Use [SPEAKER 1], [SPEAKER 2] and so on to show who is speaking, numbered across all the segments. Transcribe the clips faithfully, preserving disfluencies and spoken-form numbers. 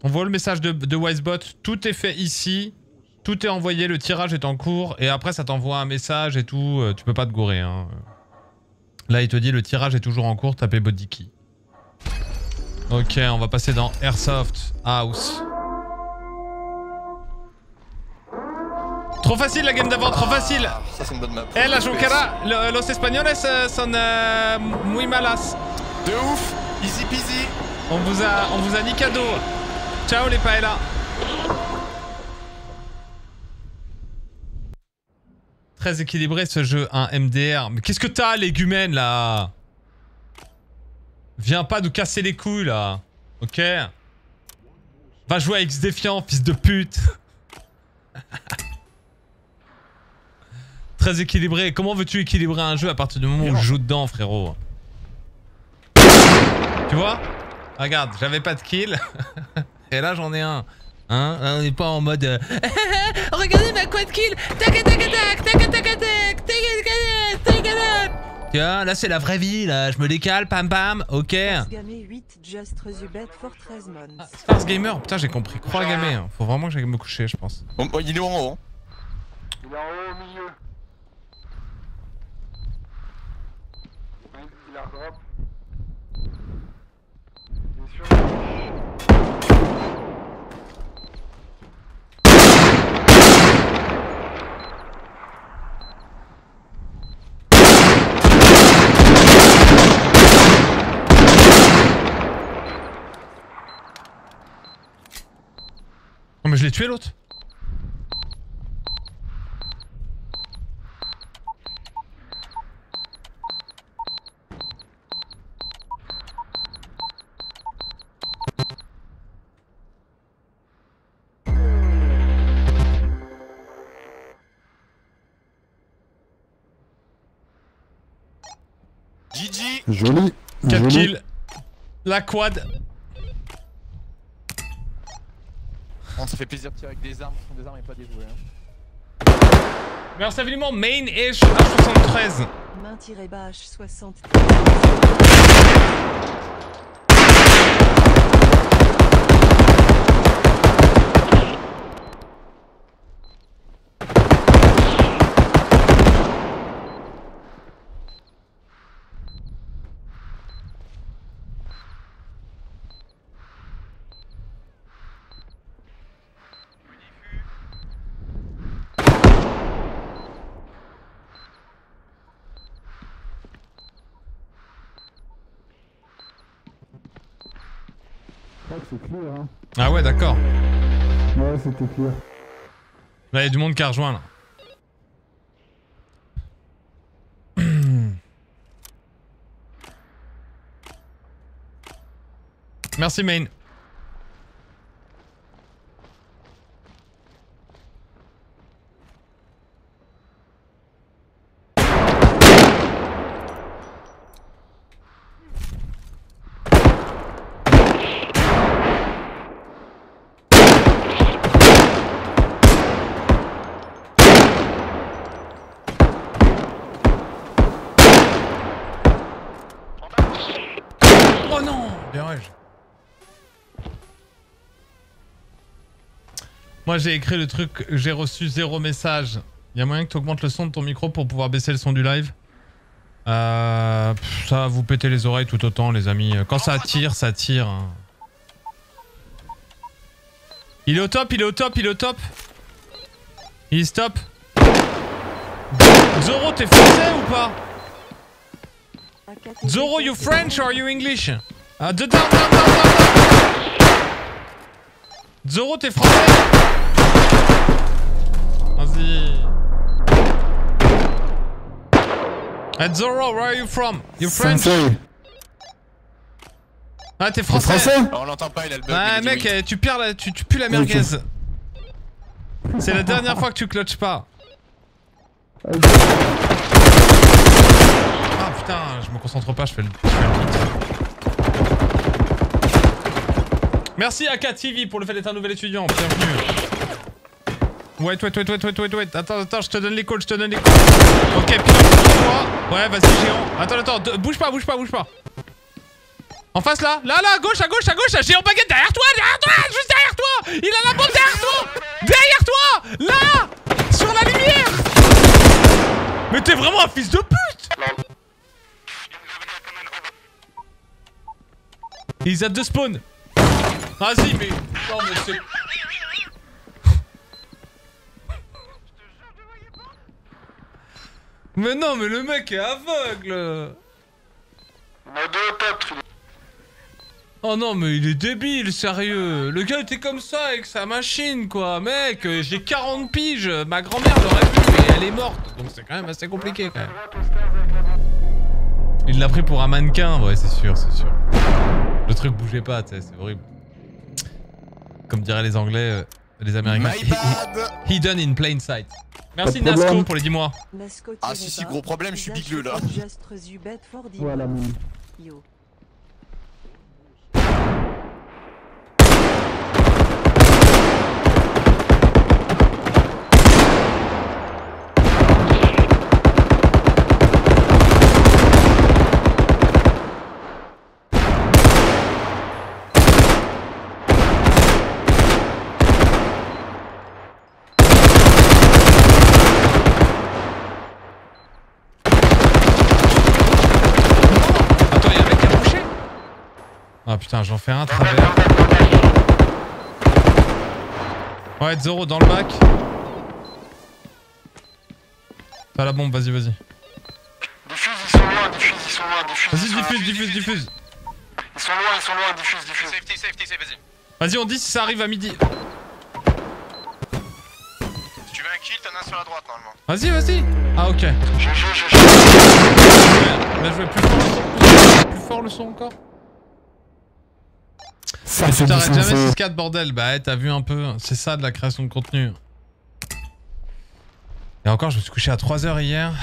[SPEAKER 1] On voit le message de, de Wisebot. Tout est fait ici. Tout est envoyé, le tirage est en cours. Et après, ça t'envoie un message et tout. Euh, tu peux pas te gourer. Hein. Là, il te dit le tirage est toujours en cours. Tapez Bodykey. Ok, on va passer dans Airsoft House. Trop facile la game d'avant, trop facile.
[SPEAKER 2] Ça c'est une bonne map.
[SPEAKER 1] Eh la Junquera, lo, los españoles son euh, muy malas.
[SPEAKER 2] De ouf, easy peasy.
[SPEAKER 1] On vous a, on vous a ni cadeau. Ciao les paella. Très équilibré ce jeu, un M D R. Mais qu'est-ce que t'as, légumène là? Viens pas nous casser les couilles là. Ok. Va jouer à X Défiant, fils de pute. Très équilibré. Comment veux-tu équilibrer un jeu à partir du moment où je joue dedans, frérot? Tu vois? Regarde, j'avais pas de kill. Et là j'en ai un. Hein? On n'est pas en mode euh... regardez ma quad kill. Tac tac tac tac tac tac tac tac tac tac. Tu vois, là c'est la vraie vie, là je me décale, pam pam, ok. Ah, Stars Gamer, putain j'ai compris, croix gamer. Faut vraiment que j'aille me coucher je pense.
[SPEAKER 2] Bon, oh, il est en haut. Hein.
[SPEAKER 3] Il est en haut au milieu. Il a drop. Il est sur
[SPEAKER 1] Oh mais je l'ai tué l'autre.
[SPEAKER 2] G G.
[SPEAKER 4] Joli.
[SPEAKER 1] quatre
[SPEAKER 4] Joli.
[SPEAKER 1] kills. La quad.
[SPEAKER 2] On se fait plaisir de tirer avec des armes, ce sont des armes et pas des jouets. Hein.
[SPEAKER 1] Merci infiniment, main-ish H soixante-treize.
[SPEAKER 5] Main-H soixante.
[SPEAKER 4] C'est clair, hein.
[SPEAKER 1] Ah ouais d'accord.
[SPEAKER 4] Ouais, c'était clair.
[SPEAKER 1] Là il y a du monde qui a rejoint là. Merci main. Oh non, bien ouais. Moi j'ai écrit le truc, j'ai reçu zéro message. Il y a moyen que tu augmentes le son de ton micro pour pouvoir baisser le son du live. Euh, pff, ça va vous péter les oreilles tout autant les amis. Quand ça tire, ça tire. Il est au top, il est au top, il est au top. Il est stop. Zoro, t'es français ou pas? Zoro, you French or you English? Ah, de down, down, down, down. Zoro, t'es français? Vas-y. Hey, Zoro, where are you from? You French?
[SPEAKER 4] Sensei.
[SPEAKER 1] Ah, t'es français?
[SPEAKER 4] français?
[SPEAKER 2] Oh, on l'entend pas, il a le bug.
[SPEAKER 1] Ah,
[SPEAKER 2] il
[SPEAKER 1] mec,
[SPEAKER 2] dit oui.
[SPEAKER 1] tu, perds la, tu, tu pues la merguez. C'est la dernière fois que tu clutches pas. Ah putain, je me concentre pas, je fais le, je fais le beat. Merci A K T V pour le fait d'être un nouvel étudiant, bienvenue. Wait, wait, wait, wait, wait, wait, wait. Attends, attends, je te donne les calls, je te donne les calls. Ok, pilote pour toi. Ouais, vas-y, géant. Attends, attends, bouge pas, bouge pas, bouge pas. En face là, là, là, à gauche, à gauche, à gauche, j'ai en baguette derrière toi, derrière toi, juste derrière toi. Il a la bombe derrière toi, derrière toi, là, sur la lumière. Mais t'es vraiment un fils de pute. Ils a deux spawns. Vas-y, mais non, mais c'est. Mais non, mais le mec est aveugle.
[SPEAKER 3] On a deux au top.
[SPEAKER 1] Oh non, mais il est débile, sérieux. Le gars était comme ça avec sa machine, quoi. Mec, euh, j'ai quarante piges. Ma grand-mère l'aurait vu, mais elle est morte. Donc c'est quand même assez compliqué, quand même. Il l'a pris pour un mannequin. Ouais, c'est sûr, c'est sûr. Le truc bougeait pas, tu sais, c'est horrible. Comme diraient les Anglais, euh, les Américains.
[SPEAKER 2] My bad.
[SPEAKER 1] Hidden in plain sight. Merci
[SPEAKER 4] Pas de problème.
[SPEAKER 1] Nasco pour les dix mois.
[SPEAKER 2] Ah si si, gros problème, je suis bigleux là.
[SPEAKER 4] Voilà, mon.
[SPEAKER 5] Yo.
[SPEAKER 1] Ah putain, j'en fais un travers. Ouais, Zoro dans le bac. T'as la bombe, vas-y, vas-y.
[SPEAKER 3] Diffuse, ils sont loin, diffuse, ils sont loin, diffuse.
[SPEAKER 1] Vas-y, diffuse, diffuse, diffuse.
[SPEAKER 3] Ils sont loin, ils sont loin, diffuse, diffuse.
[SPEAKER 2] Safety, safety, safety, vas-y.
[SPEAKER 1] Vas-y, on dit si ça arrive à midi.
[SPEAKER 2] Si tu veux un kill, t'en as un sur la droite normalement.
[SPEAKER 1] Vas-y, vas-y. Ah, ok.
[SPEAKER 3] G G, G G.
[SPEAKER 1] Là, je vais plus fort le son. Plus fort le son encore.
[SPEAKER 4] Ça
[SPEAKER 1] Mais
[SPEAKER 4] fait
[SPEAKER 1] tu
[SPEAKER 4] du
[SPEAKER 1] t'arrêtes jamais
[SPEAKER 4] sens.
[SPEAKER 1] six quatre bordel. Bah, ouais, t'as vu un peu. C'est ça de la création de contenu. Et encore, je me suis couché à trois heures hier.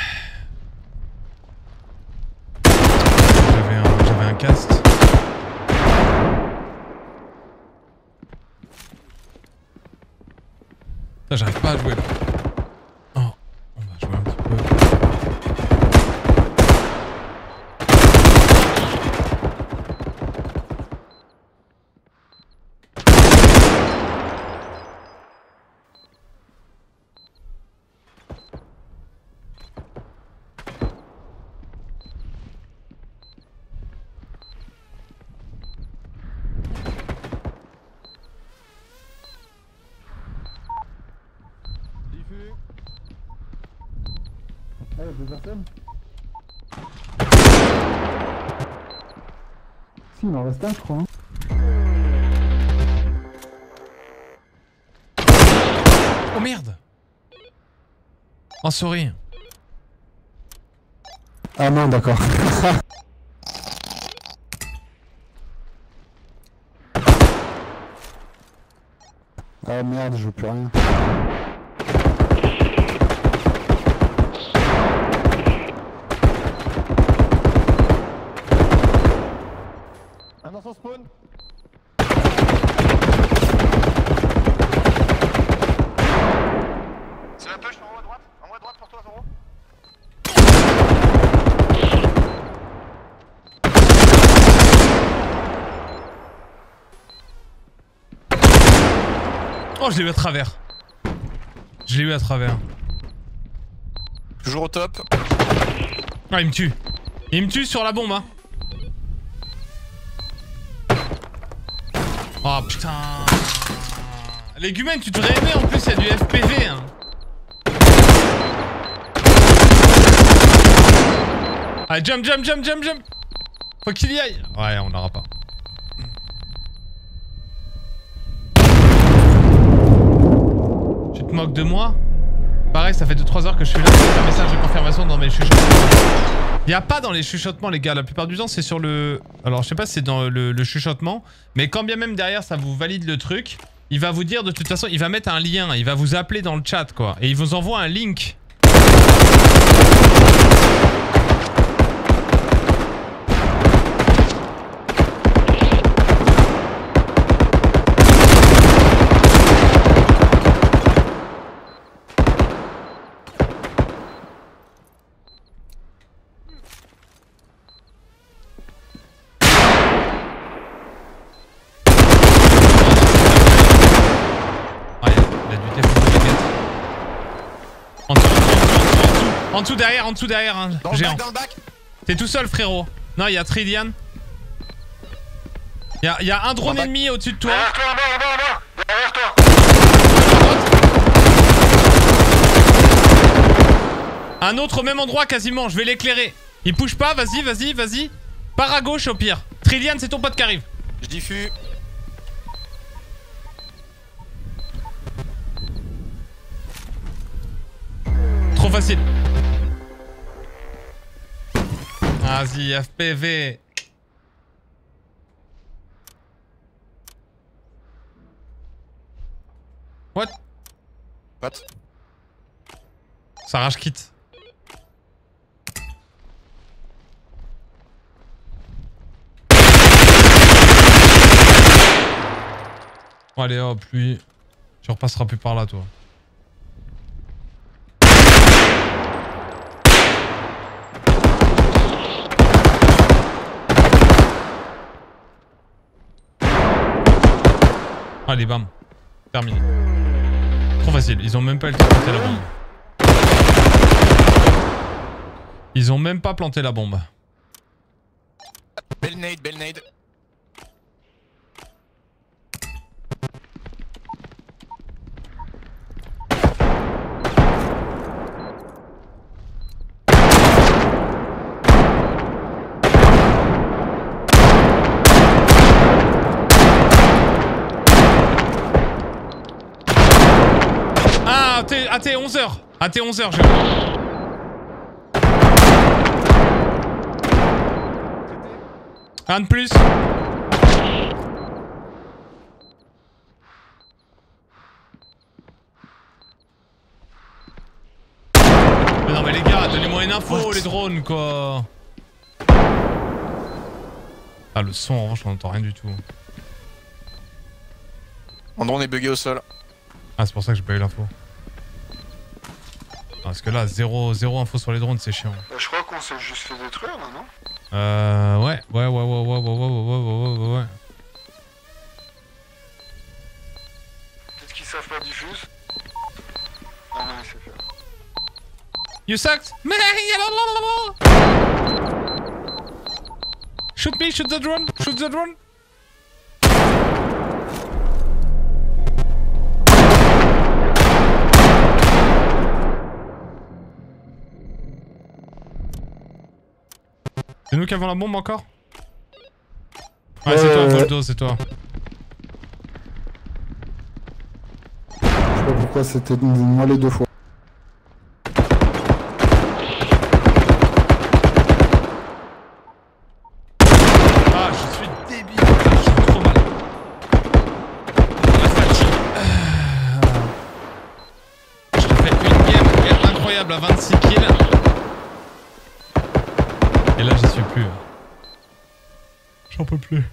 [SPEAKER 1] J'avais un, j'avais un cast. Putain, j'arrive pas à jouer là. Oh, on va jouer un petit peu.
[SPEAKER 4] Ah, y'a deux personnes. Si, il en reste un, je crois. Hein.
[SPEAKER 1] Oh merde! Oh, sorry.
[SPEAKER 4] Ah non, d'accord. Ah merde, je veux plus rien.
[SPEAKER 2] Un dans son spawn. C'est la push en haut à droite. En haut à droite pour toi, Zoro.
[SPEAKER 1] Oh, je l'ai eu à travers. Je l'ai eu à travers.
[SPEAKER 2] Toujours au top.
[SPEAKER 1] Ah, il me tue. Il me tue sur la bombe, hein. Oh putain. Légumène, tu devrais aimer en plus, il y a du F P V, hein. Allez, jump, jump, jump, jump, jump. Faut qu'il y aille. Ouais, on l'aura pas. Tu te moques de moi? Pareil, ça fait deux trois heures que je suis là, c'est un message de confirmation dans mes chuchotements. Y'a pas dans les chuchotements, les gars, la plupart du temps c'est sur le... Alors je sais pas si c'est dans le, le chuchotement, mais quand bien même derrière ça vous valide le truc, il va vous dire de toute façon, il va mettre un lien, il va vous appeler dans le chat quoi, et il vous envoie un link. En dessous, en dessous, en dessous, en dessous, en dessous, derrière, en dessous, derrière, hein,
[SPEAKER 2] Dans le
[SPEAKER 1] géant.
[SPEAKER 2] bac, dans le bac.
[SPEAKER 1] T'es tout seul, frérot. Non, il y a Trillian. Il y a, y a un drone
[SPEAKER 2] bac.
[SPEAKER 1] ennemi au-dessus de toi.
[SPEAKER 3] Derrière toi, en bas, en bas, en bas. Derrière toi.
[SPEAKER 1] Un autre au même endroit quasiment, je vais l'éclairer. Il bouge pas, vas-y, vas-y, vas-y. Pars à gauche au pire. Trillian, c'est ton pote qui arrive.
[SPEAKER 2] Je diffuse.
[SPEAKER 1] Trop facile. Vas-y, F P V. What?
[SPEAKER 2] What?
[SPEAKER 1] Ça rage quitte. Bon, allez hop, lui. Tu repasseras plus par là, toi. Allez, bam. Terminé. Trop facile. Ils ont même pas eu le temps de planter la bombe. Ils ont même pas planté la bombe.
[SPEAKER 2] Belle nade, belle nade.
[SPEAKER 1] Ah, A T onze heures. A T onze heures, j'ai. Un de plus. Mais non mais les gars, donnez-moi une info. What? Les drones quoi. Ah le son en revanche on entend rien du tout.
[SPEAKER 2] Mon drone est bugué au sol.
[SPEAKER 1] Ah c'est pour ça que j'ai pas eu l'info. Parce que là zéro, zéro info sur les drones c'est chiant.
[SPEAKER 3] Bah, je crois qu'on s'est juste fait détruire là, non?
[SPEAKER 1] Euh ouais, ouais, ouais, ouais, ouais, ouais, ouais, ouais, ouais, ouais, ouais.
[SPEAKER 3] Peut-être qu'ils savent pas diffuse. Ah non, il sait faire.
[SPEAKER 1] You sucked! Shoot me, shoot the drone, shoot the drone! C'est nous qui avons la bombe encore? Ouais, c'est toi, Voldo, c'est toi.
[SPEAKER 4] Je sais pas pourquoi c'était moi les deux fois.
[SPEAKER 1] Ah, je suis débile, je suis trop mal. La fatigue. Je te fais une game incroyable à vingt-six kills. Et là, j'y suis plus. J'en peux plus.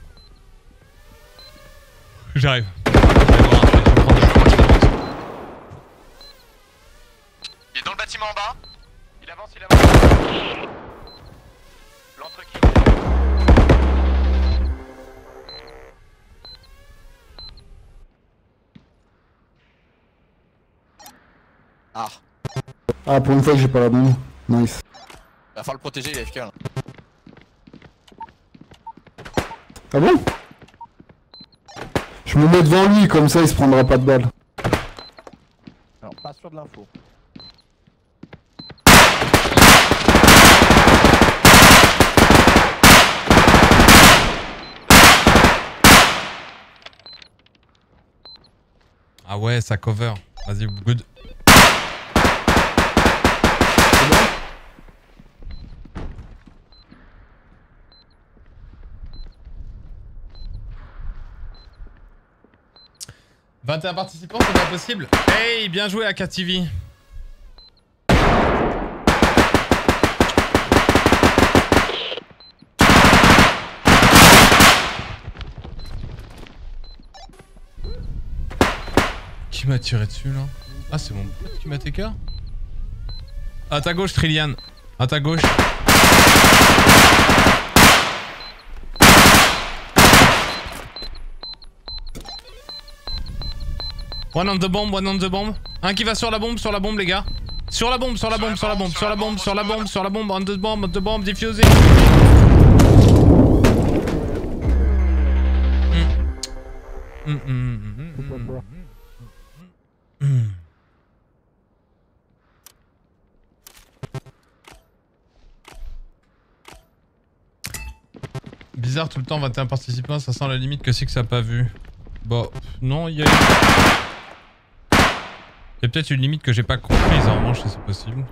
[SPEAKER 1] J'arrive.
[SPEAKER 2] Il est dans le bâtiment en bas. Il avance, il avance. L'entrequille. Ah.
[SPEAKER 4] Ah, pour une fois que j'ai pas la bombe. Nice.
[SPEAKER 2] Va falloir le protéger, il est F K là.
[SPEAKER 4] Ah bon? Je me mets devant lui, comme ça il se prendra pas de balle.
[SPEAKER 2] Alors, pas sûr de l'info.
[SPEAKER 1] Ah ouais, ça cover. Vas-y, good. vingt et un participants, c'est pas possible. Hey, bien joué à K T V. Qui m'a tiré dessus là? Ah, c'est mon pote qui m'a T K. À ta gauche, Trillian. À ta gauche. One on the bomb, one on the bomb. Un qui va sur la bombe, sur la bombe les gars. Sur la bombe, sur la bombe, sur la bombe, sur la bombe, sur la bombe, sur la bombe, on the bomb, on the bomb, diffusé. Mm, mm, mm, mm, mm, mm, mm. Bizarre tout le temps, vingt et un participants, ça sent la limite que c'est que ça n'a pas vu. Bon, non, il y a... Il y a peut-être une limite que j'ai pas comprise en revanche, si c'est possible.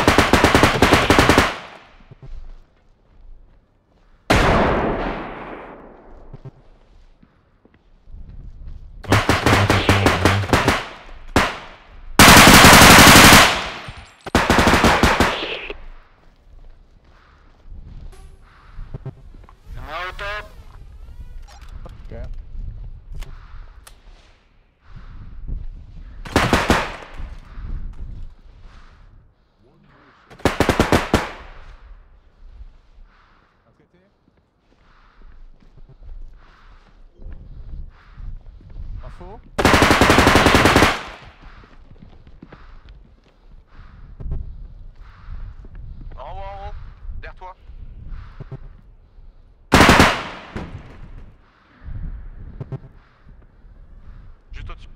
[SPEAKER 2] Info.
[SPEAKER 3] En haut, en haut. Derrière toi. Juste au-dessus.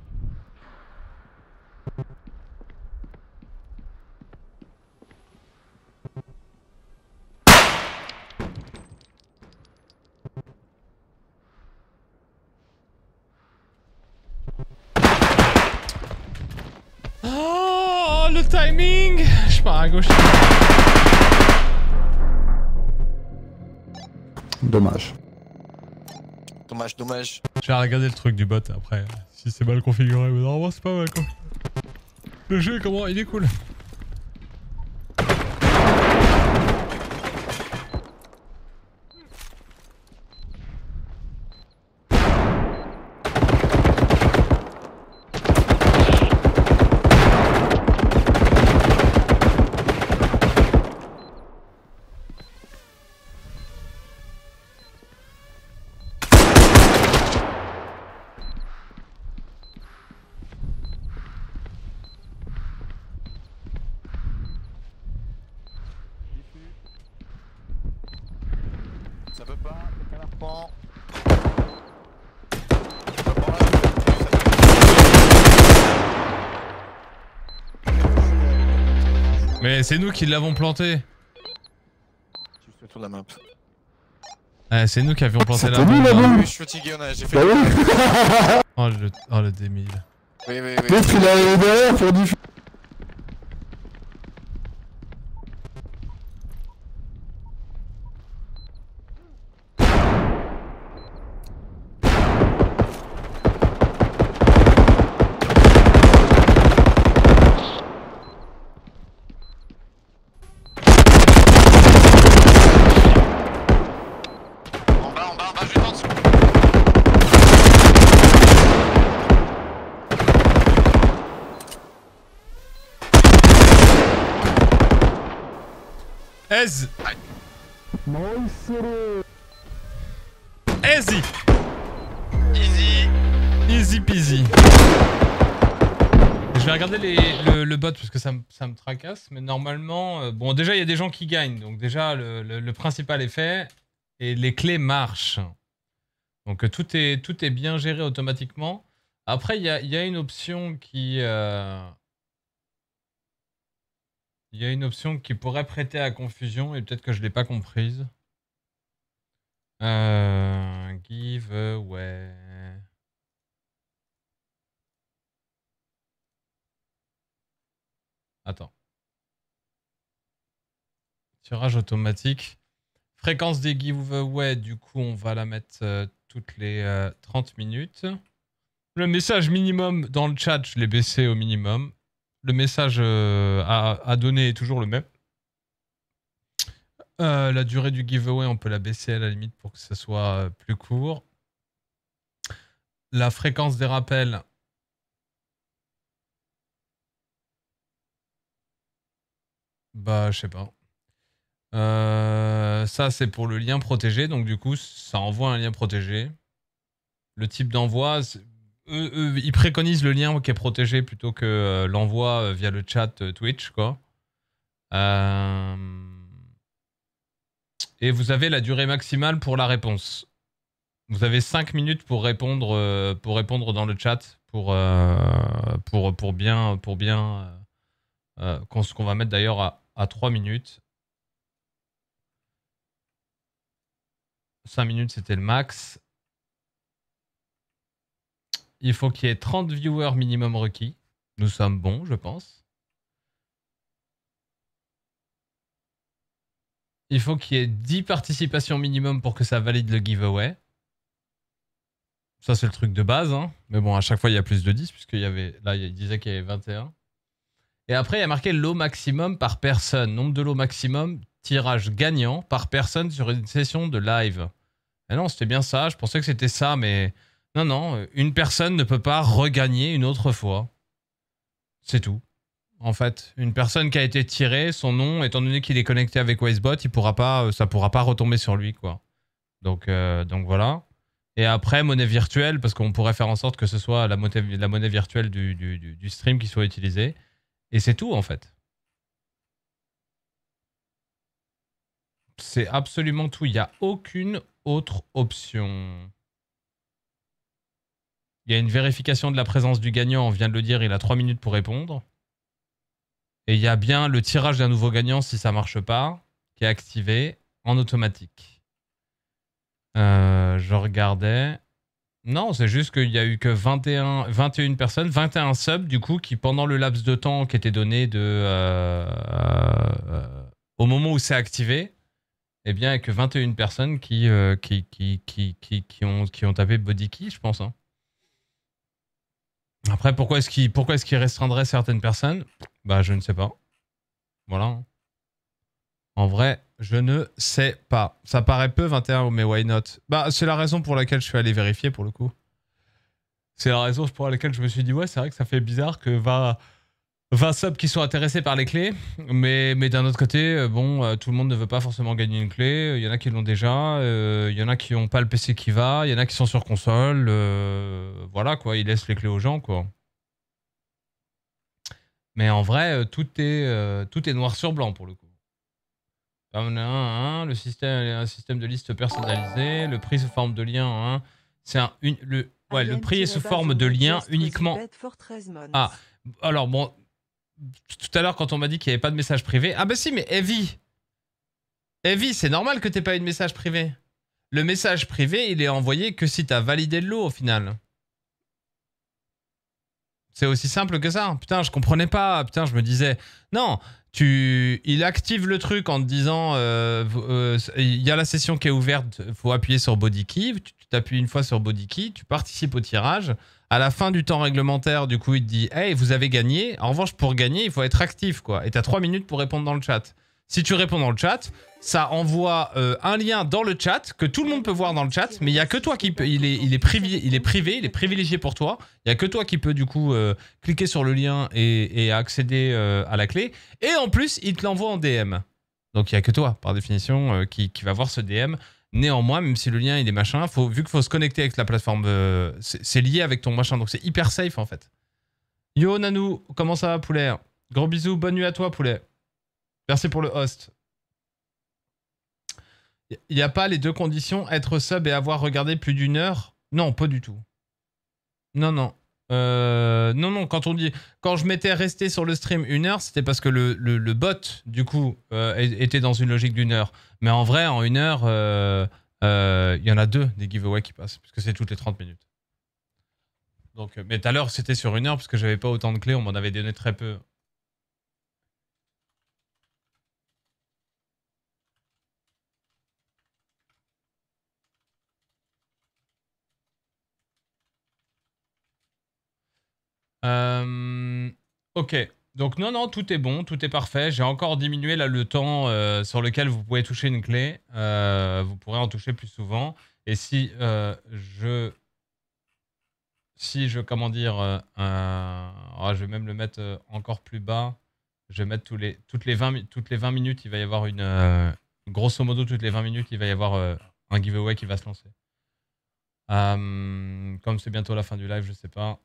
[SPEAKER 1] Oh, le timing! Je pars à gauche.
[SPEAKER 4] Dommage.
[SPEAKER 2] Dommage, dommage.
[SPEAKER 1] Je vais regarder le truc du bot après. Si c'est mal configuré, mais normalement c'est pas mal configuré. Le jeu, comment? Il est cool.
[SPEAKER 2] Ça peut pas, quelqu'un la reprend.
[SPEAKER 1] Mais c'est nous qui l'avons planté.
[SPEAKER 2] Tu fais tour de la map.
[SPEAKER 1] Eh, c'est nous qui avions planté la
[SPEAKER 4] C'était nous,
[SPEAKER 1] bombe.
[SPEAKER 4] la
[SPEAKER 1] hein.
[SPEAKER 4] bombe.
[SPEAKER 2] Oui, je suis fatigué, on a, j'ai fait.
[SPEAKER 4] Bah oui.
[SPEAKER 1] Oh le, oh, le démile.
[SPEAKER 2] Oui, oui, oui.
[SPEAKER 4] L'autre il est arrivé derrière pour diffuser.
[SPEAKER 3] En bas, en bas, en bas, juste en dessous.
[SPEAKER 1] Ez!
[SPEAKER 4] Nice.
[SPEAKER 1] Easy!
[SPEAKER 3] Easy.
[SPEAKER 1] Easy peasy. Je vais regarder les, le, le bot parce que ça, me- ça me tracasse, mais normalement... euh, bon, déjà, il y a des gens qui gagnent, donc déjà, le, le- le principal est fait, et les clés marchent. Donc, euh, tout est, tout est bien géré automatiquement. Après, il y a, il y a une option qui... euh, Il y a une option qui pourrait prêter à confusion, et peut-être que je ne l'ai pas comprise. Euh, giveaway... Attends. Tirage automatique. Fréquence des giveaways, du coup, on va la mettre euh, toutes les euh, trente minutes. Le message minimum dans le chat, je l'ai baissé au minimum. Le message euh, à, à donner est toujours le même. Euh, la durée du giveaway, on peut la baisser à la limite pour que ce soit euh, plus court. La fréquence des rappels... Bah, je sais pas. Euh, ça, c'est pour le lien protégé. Donc, du coup, ça envoie un lien protégé. Le type d'envoi, c'est- eux, eux, ils préconisent le lien qui est protégé plutôt que euh, l'envoi euh, via le chat euh, Twitch, quoi. Euh... Et vous avez la durée maximale pour la réponse. Vous avez cinq minutes pour répondre, euh, pour répondre dans le chat, pour, euh, pour, pour bien, pour bien, euh, euh, ce qu'on va mettre d'ailleurs à, à trois minutes. cinq minutes, c'était le max. Il faut qu'il y ait trente viewers minimum requis. Nous sommes bons, je pense. Il faut qu'il y ait dix participations minimum pour que ça valide le giveaway. Ça, c'est le truc de base. Hein. Mais bon, à chaque fois, il y a plus de dix, puisqu'il y avait... Là, il disait qu'il y avait vingt et un. Et après, il y a marqué lot maximum par personne. Nombre de lots maximum, tirage gagnant par personne sur une session de live. Et non, c'était bien ça. Je pensais que c'était ça, mais... Non, non. Une personne ne peut pas regagner une autre fois. C'est tout. En fait, une personne qui a été tirée, son nom, étant donné qu'il est connecté avec Wisebot, il pourra pas, ça pourra pas retomber sur lui, quoi. Donc, euh, donc voilà. Et après, monnaie virtuelle, parce qu'on pourrait faire en sorte que ce soit la monnaie, la monnaie virtuelle du, du, du, du stream qui soit utilisée. Et c'est tout, en fait. C'est absolument tout. Il n'y a aucune autre option. Il y a une vérification de la présence du gagnant, on vient de le dire, il a trois minutes pour répondre. Et il y a bien le tirage d'un nouveau gagnant si ça marche pas, qui est activé en automatique. Euh, je regardais. Non, c'est juste qu'il y a eu que vingt et un, vingt et une personnes, vingt et un subs du coup, qui pendant le laps de temps qui était donné de, euh, euh, au moment où c'est activé, eh bien, il n'y a que vingt et une personnes qui, euh, qui, qui, qui, qui, qui, ont, qui ont tapé body key, je pense. Hein. Après, pourquoi est-ce qu'il pourquoi est-ce qu'il restreindrait certaines personnes? Bah, je ne sais pas. Voilà. En vrai, je ne sais pas. Ça paraît peu vingt et un, mais why not? Bah, c'est la raison pour laquelle je suis allé vérifier, pour le coup. C'est la raison pour laquelle je me suis dit, ouais, c'est vrai que ça fait bizarre que vingt, vingt subs qui sont intéressés par les clés. Mais, mais d'un autre côté, bon, tout le monde ne veut pas forcément gagner une clé. Il y en a qui l'ont déjà. Euh, il y en a qui n'ont pas le P C qui va. Il y en a qui sont sur console. Euh, voilà, quoi. Ils laissent les clés aux gens, quoi. Mais en vrai, tout est, euh, tout est noir sur blanc, pour le coup. Le système, un système de liste personnalisé. Le prix sous forme de lien. Hein. C'est un... Une, le, ouais, le prix est sous forme de lien uniquement... Ah, alors bon... Tout à l'heure, quand on m'a dit qu'il n'y avait pas de message privé... Ah bah si, mais Evie Evie, c'est normal que tu n'aies pas eu de message privé. Le message privé, il est envoyé que si tu as validé le lot, au final. C'est aussi simple que ça. Putain, je comprenais pas. Putain, je me disais... Non, tu... il active le truc en te disant... Euh, euh, il y a la session qui est ouverte, il faut appuyer sur body key. Tu t'appuies une fois sur body key, tu participes au tirage. À la fin du temps réglementaire, du coup, il te dit « Hey, vous avez gagné. En revanche, pour gagner, il faut être actif, quoi. Et tu as trois minutes pour répondre dans le chat. » Si tu réponds dans le chat, ça envoie euh, un lien dans le chat que tout le monde peut voir dans le chat, mais il n'y a que toi qui peut. Il est, il est privilégié, il est privé, il est privilégié pour toi. Il n'y a que toi qui peux du coup euh, cliquer sur le lien et, et accéder euh, à la clé. Et en plus, il te l'envoie en D M. Donc il n'y a que toi, par définition, euh, qui, qui va voir ce D M. Néanmoins, même si le lien il est machin, faut, vu qu'il faut se connecter avec la plateforme, euh, c'est lié avec ton machin, donc c'est hyper safe en fait. Yo Nanou, comment ça va poulet? Gros bisous, bonne nuit à toi poulet. Merci pour le host. Il n'y a pas les deux conditions, être sub et avoir regardé plus d'une heure? Non, pas du tout. Non, non. Euh, non, non, quand on dit... Quand je m'étais resté sur le stream une heure, c'était parce que le, le, le bot, du coup, euh, était dans une logique d'une heure. Mais en vrai, en une heure, il euh, euh, y en a deux des giveaways qui passent, parce que c'est toutes les trente minutes. Donc, mais tout à l'heure, c'était sur une heure, parce que j'avais pas autant de clés, on m'en avait donné très peu. Euh, ok, donc non, non, tout est bon, tout est parfait. J'ai encore diminué là le temps euh, sur lequel vous pouvez toucher une clé. Euh, vous pourrez en toucher plus souvent. Et si euh, je... Si je, comment dire... Euh, euh, oh, je vais même le mettre euh, encore plus bas. Je vais mettre tous les, toutes, les vingt, toutes les vingt minutes, il va y avoir une... Euh, grosso modo, toutes les vingt minutes, il va y avoir euh, un giveaway qui va se lancer. Euh, comme c'est bientôt la fin du live, je sais pas.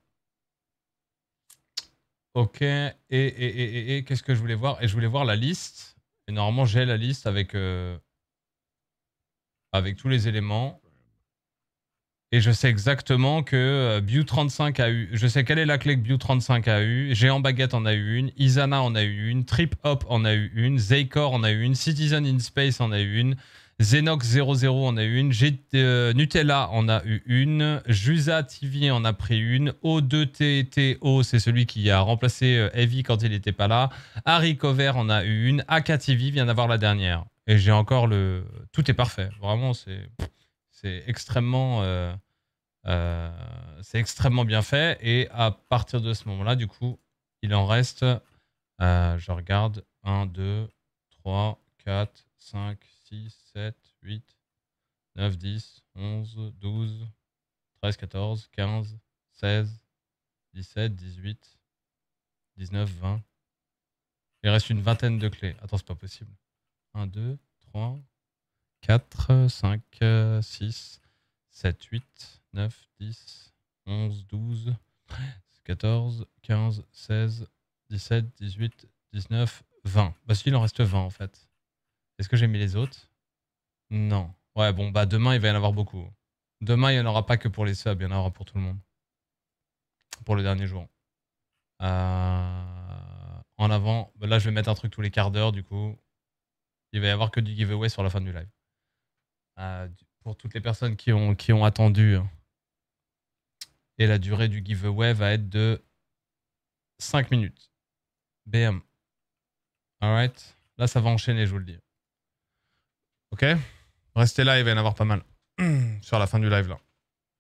[SPEAKER 1] Ok, et, et, et, et, et qu'est-ce que je voulais voir? Et je voulais voir la liste. Et normalement, j'ai la liste avec, euh, avec tous les éléments. Et je sais exactement que euh, Biu trente-cinq a eu... Je sais quelle est la clé que Biu trente-cinq a eu. Géant Baguette en a eu une. Isana en a eu une. Trip Hop en a eu une. Zaycor en a eu une. Citizen in Space en a eu une. Xenox zéro zéro en a eu une. G euh, Nutella en a eu une. Jusa T V en a pris une. O deux T T O, c'est celui qui a remplacé euh, Heavy quand il n'était pas là. Harry Cover en a eu une. Aka T V vient d'avoir la dernière. Et j'ai encore le... Tout est parfait. Vraiment, c'est... C'est extrêmement, euh, euh, c'est extrêmement bien fait. Et à partir de ce moment-là, du coup, il en reste, euh, je regarde, un, deux, trois, quatre, cinq, six, sept, huit, neuf, dix, onze, douze, treize, quatorze, quinze, seize, dix-sept, dix-huit, dix-neuf, vingt. Il reste une vingtaine de clés. Attends, c'est pas possible. un, deux, trois... quatre, cinq, six, sept, huit, neuf, dix, onze, douze, treize, quatorze, quinze, seize, dix-sept, dix-huit, dix-neuf, vingt. Bah si, il en reste vingt en fait. Est-ce que j'ai mis les autres? Non. Ouais, bon, bah demain, il va y en avoir beaucoup. Demain, il n'y en aura pas que pour les subs, il y en aura pour tout le monde. Pour le dernier jour. Euh... En avant, bah là, je vais mettre un truc tous les quarts d'heure, du coup. Il va y avoir que du giveaway sur la fin du live. Euh, pour toutes les personnes qui ont, qui ont attendu. Et la durée du giveaway va être de cinq minutes. B M. Alright. Là, ça va enchaîner, je vous le dis. Ok? Restez là, il va y en avoir pas mal. Sur la fin du live, là.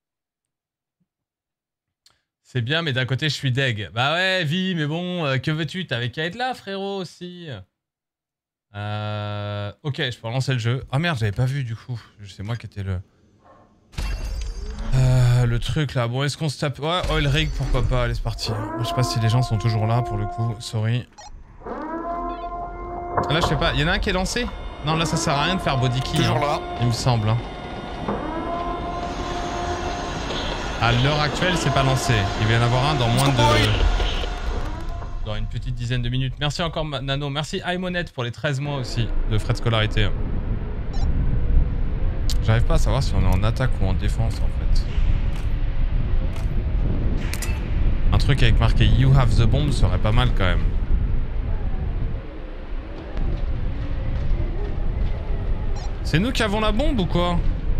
[SPEAKER 1] C'est bien, mais d'un côté, je suis deg. Bah ouais, vie, mais bon, euh, que veux-tu? T'avais qu'à être là, frérot, aussi. Euh... Ok, je peux relancer le jeu. Ah oh, merde, j'avais pas vu du coup. C'est moi qui étais le... Euh, le truc là. Bon, est-ce qu'on se tape... Ouais, Oil Rig, pourquoi pas. Allez, c'est parti. Je sais pas si les gens sont toujours là pour le coup. Sorry. Là, je sais pas. Il y en a un qui est lancé? Non, là, ça sert à rien de faire body kill.
[SPEAKER 2] Toujours
[SPEAKER 1] hein,
[SPEAKER 2] là.
[SPEAKER 1] Il me semble. Hein. À l'heure actuelle, c'est pas lancé. Il va y en avoir un dans moins de... Dans une petite dizaine de minutes. Merci encore Nano. Merci Aïmonette pour les treize mois aussi de frais de scolarité. J'arrive pas à savoir si on est en attaque ou en défense en fait. Un truc avec marqué You have the bomb serait pas mal quand même. C'est nous qui avons la bombe ou quoi?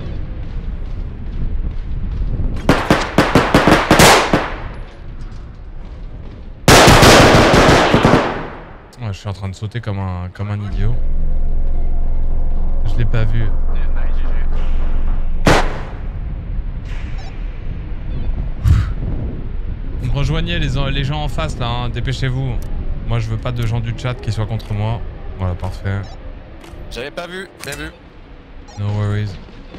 [SPEAKER 1] Ouais, je suis en train de sauter comme un, comme un idiot. Je l'ai pas vu. Vous me rejoignez les, les gens en face là, hein. Dépêchez-vous. Moi je veux pas de gens du chat qui soient contre moi. Voilà, parfait.
[SPEAKER 2] J'avais pas vu, bien vu.
[SPEAKER 1] No worries.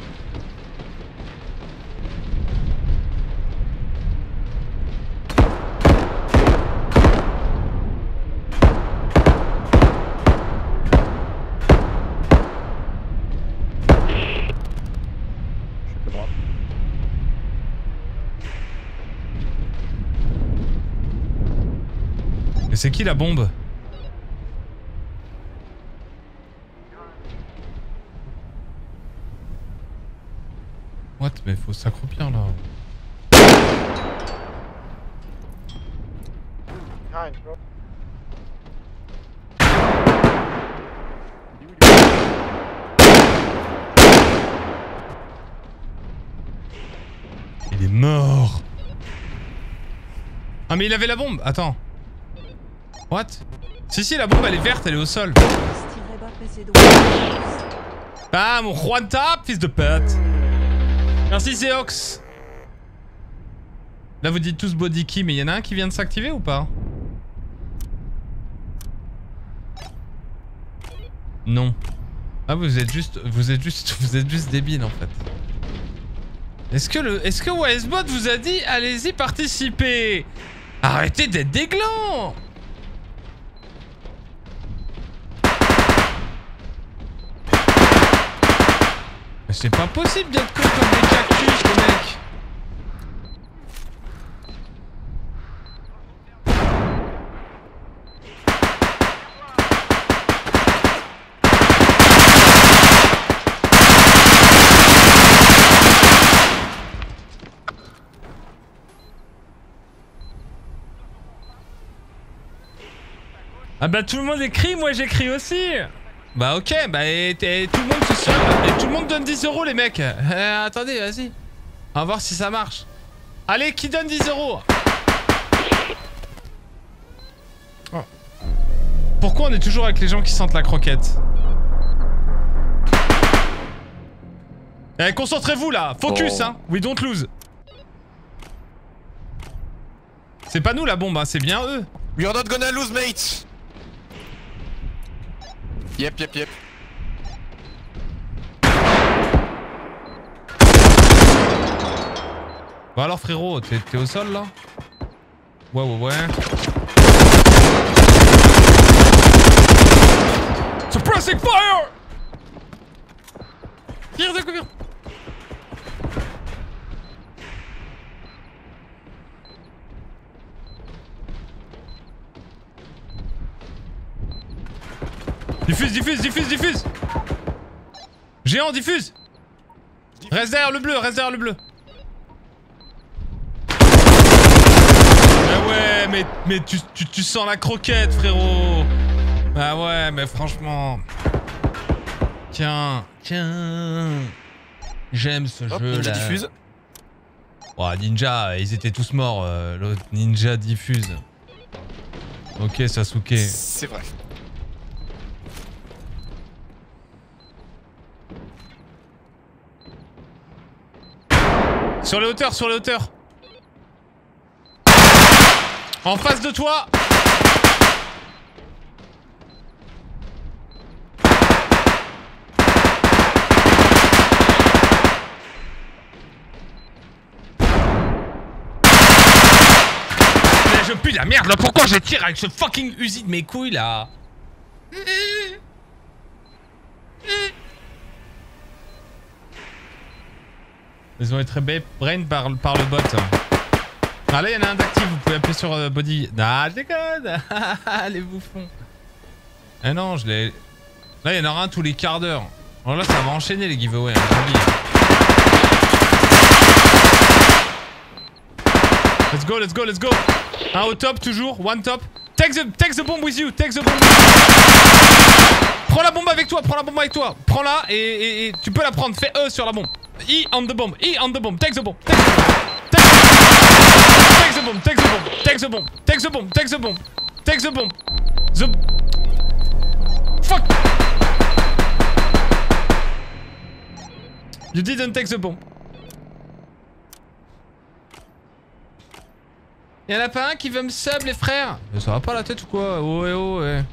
[SPEAKER 1] Mais c'est qui la bombe? What? Mais faut s'accroupir là. Il est mort. Ah mais il avait la bombe. Attends. What? Si si, la bombe elle est verte, elle est au sol. Ah mon Juan Tap, fils de pute. Merci Zéox. Là vous dites tous body key, mais il y en a un qui vient de s'activer ou pas? Non. Ah vous êtes juste, vous êtes juste, vous êtes juste débile en fait. Est-ce que le, est-ce que Wisebot vous a dit allez-y participer? Arrêtez d'être des glands. C'est pas possible d'être con comme des cactus, les mecs. Ah bah tout le monde écrit, moi j'écris aussi. Bah ok, bah et, et tout le monde se seul. Et tout le monde donne dix euros les mecs. Euh, attendez, vas-y. On va voir si ça marche. Allez, qui donne dix euros? Oh. Pourquoi on est toujours avec les gens qui sentent la croquette? Eh, concentrez-vous là, focus oh. hein, we don't lose. C'est pas nous la bombe, hein, c'est bien eux.
[SPEAKER 2] We are not gonna lose, mate. Yep, yep, yep.
[SPEAKER 1] Bon alors frérot, t'es au sol là? Ouais, ouais, ouais. Suppressing fire! Tire de couvert. Diffuse, diffuse, diffuse, diffuse. Géant, diffuse. Reste derrière le bleu, reste derrière le bleu. Mais ouais, mais, mais tu, tu, tu sens la croquette, frérot. Bah ouais, mais franchement... Tiens, tiens... J'aime ce
[SPEAKER 2] Hop,
[SPEAKER 1] jeu
[SPEAKER 2] Ninja
[SPEAKER 1] là.
[SPEAKER 2] diffuse.
[SPEAKER 1] Oh, Ninja, ils étaient tous morts. Euh, L'autre Ninja diffuse. Ok, Sasuke.
[SPEAKER 2] C'est vrai.
[SPEAKER 1] Sur les hauteurs, sur les hauteurs. En face de toi. Mais je pue la merde là, pourquoi je tire avec ce fucking usine de mes couilles là? Ils ont été brain par, par le bot. Ah là il y en a un d'actif, vous pouvez appuyer sur euh, body. Ah je déconne. Les bouffons. Eh non je l'ai... Là il y en aura un tous les quarts d'heure. Alors là ça va enchaîner les giveaways, hein, j'ai oublié. Let's go, let's go, let's go. Un au top toujours, one top. Take the, take the bomb with you, take the bomb. Prends la bombe avec toi, prends la bombe avec toi. Prends-la et, et, et tu peux la prendre, fais E sur la bombe. E on the bomb, E on the bomb, take the bomb, take the bomb, take the bomb, take the bomb, take the bomb, take the bomb, take the bomb, the fuck. You didn't take the bomb. Y'en a pas un qui veut me sub les frères? Mais ça va pas la tête ou quoi? Oh ouais oh ouais.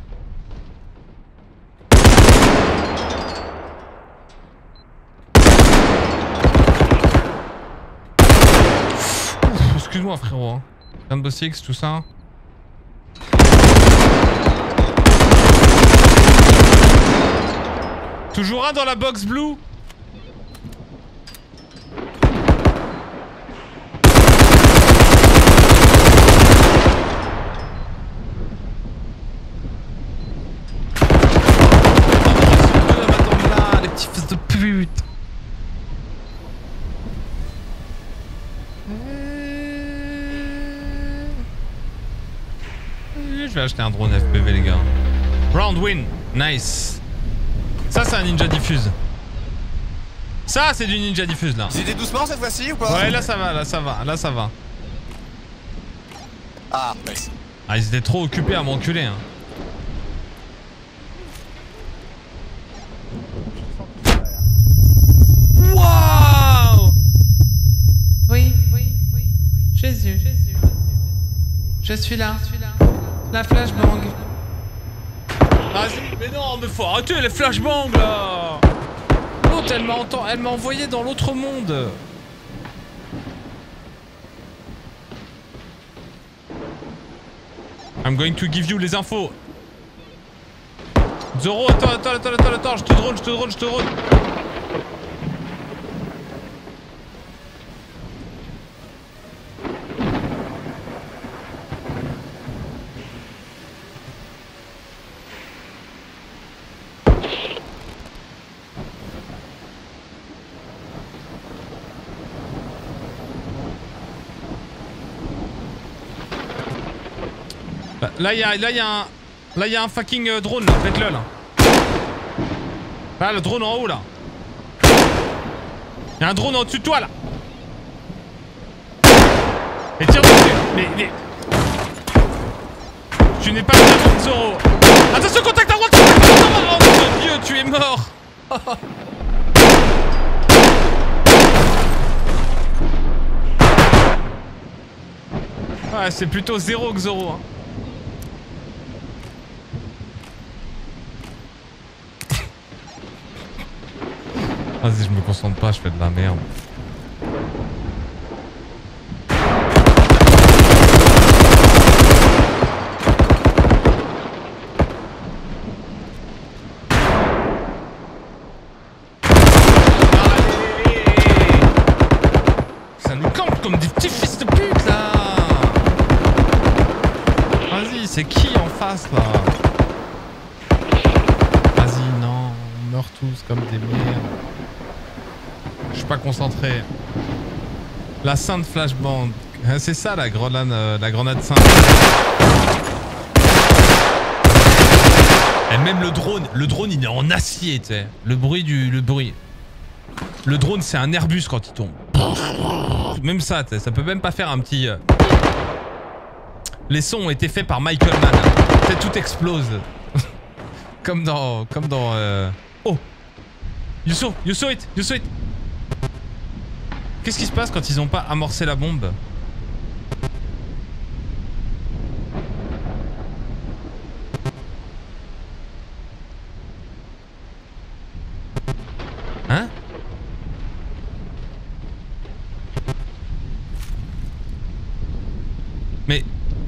[SPEAKER 1] Excuse-moi frérot, hein. Rainbow Six, tout ça. Toujours un dans la box blue. Là, les petits fils de pute. Je vais acheter un drone F P V les gars. Round win, nice. Ça c'est un ninja diffuse. Ça c'est du ninja diffuse là.
[SPEAKER 2] Ils étaient doucement cette fois-ci ou pas?
[SPEAKER 1] Ouais là ça va, là ça va, là ça va.
[SPEAKER 2] Ah nice.
[SPEAKER 1] Ah ils étaient trop occupés à m'enculer hein. Waouh. Oui, oui, oui, oui. Jésus, Jésus, je suis là, je suis là. La flashbang. Vas-y, mais non, mais faut arrêter les flashbangs là. L'autre, elle m'a entend... elle m'a envoyé dans l'autre monde. I'm going to give you les infos. Zoro, attends, attends, attends, attends, attends, je te drone, je te drone, je te drone. Bah, là, il y a, là, il y a un... Là, il y a un fucking euh, drone, là. Faites-le, là. Là, le drone en haut, là. Il y a un drone au-dessus de toi, là. Et tire dessus. Mais, mais... Tu n'es pas le dragon de Zoro. Attention, contact à droite, contact à droite. Oh mon dieu, tu es mort. Ouais, c'est plutôt zéro que Zoro, hein. Vas-y, je me concentre pas, je fais de la merde. Ça nous campe comme des petits fils de pute là. Vas-y, c'est qui en face là? Vas-y, non, on meurt tous comme des merdes. Je suis pas concentré. La sainte flashbang. C'est ça la grenade, euh, la grenade sainte. Et même le drone, le drone il est en acier, tu sais. Le bruit du, le bruit. Le drone c'est un Airbus quand il tombe. Même ça, tu sais, ça peut même pas faire un petit. Euh... Les sons ont été faits par Michael Mann. Tu sais, tout explose. Comme dans, comme dans. Euh... Oh, you saw, you saw it, you saw it. Qu'est-ce qui se passe quand ils ont pas amorcé la bombe? Hein? Mais...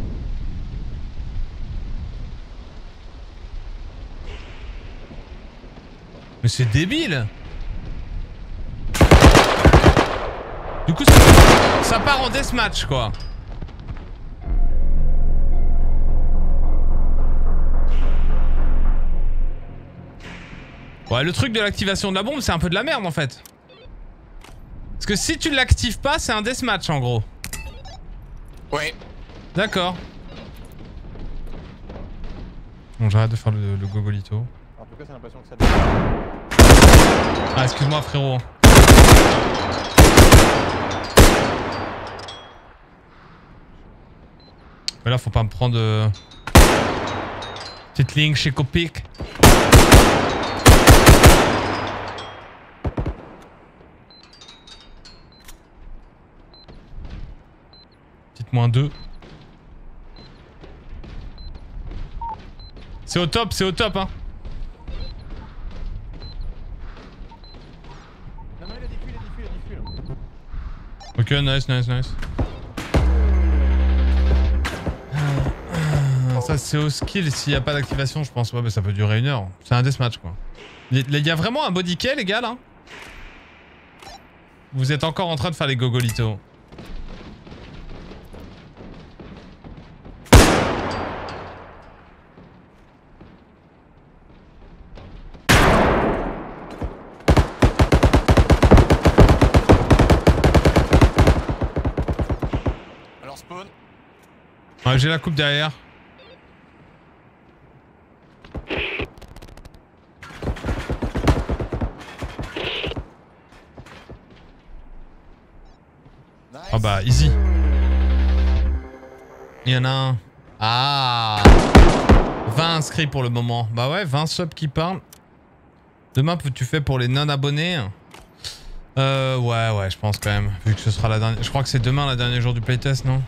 [SPEAKER 1] Mais c'est débile! Du coup, ça, ça part en deathmatch, quoi. Ouais, le truc de l'activation de la bombe, c'est un peu de la merde, en fait. Parce que si tu l'actives pas, c'est un deathmatch, en gros.
[SPEAKER 2] Ouais.
[SPEAKER 1] D'accord. Bon, j'arrête de faire le, le gogolito.
[SPEAKER 2] En tout cas, c'est l'impression que ça...
[SPEAKER 1] Ah, excuse-moi, frérot. Mais là, faut pas me prendre... Euh... Petite ligne chez Copic. Petite moins deux. C'est au top, c'est au top, hein.
[SPEAKER 2] Non, non, il a diffus, il a diffus, il a diffus.
[SPEAKER 1] Ok, nice, nice, nice. Ça c'est au skill s'il n'y a pas d'activation je pense. Ouais mais ça peut durer une heure. C'est un deathmatch quoi. Il y a vraiment un body kill les gars là. Vous êtes encore en train de faire les gogolitos.
[SPEAKER 2] Alors spawn.
[SPEAKER 1] Ouais j'ai la coupe derrière. Ah bah easy. Il y en a un. Ah vingt inscrits pour le moment. Bah ouais, vingt subs qui parlent. Demain, tu fais pour les non-abonnés? Euh, ouais, ouais, je pense quand même. Vu que ce sera la dernière... Je crois que c'est demain, la dernier jour du playtest, non?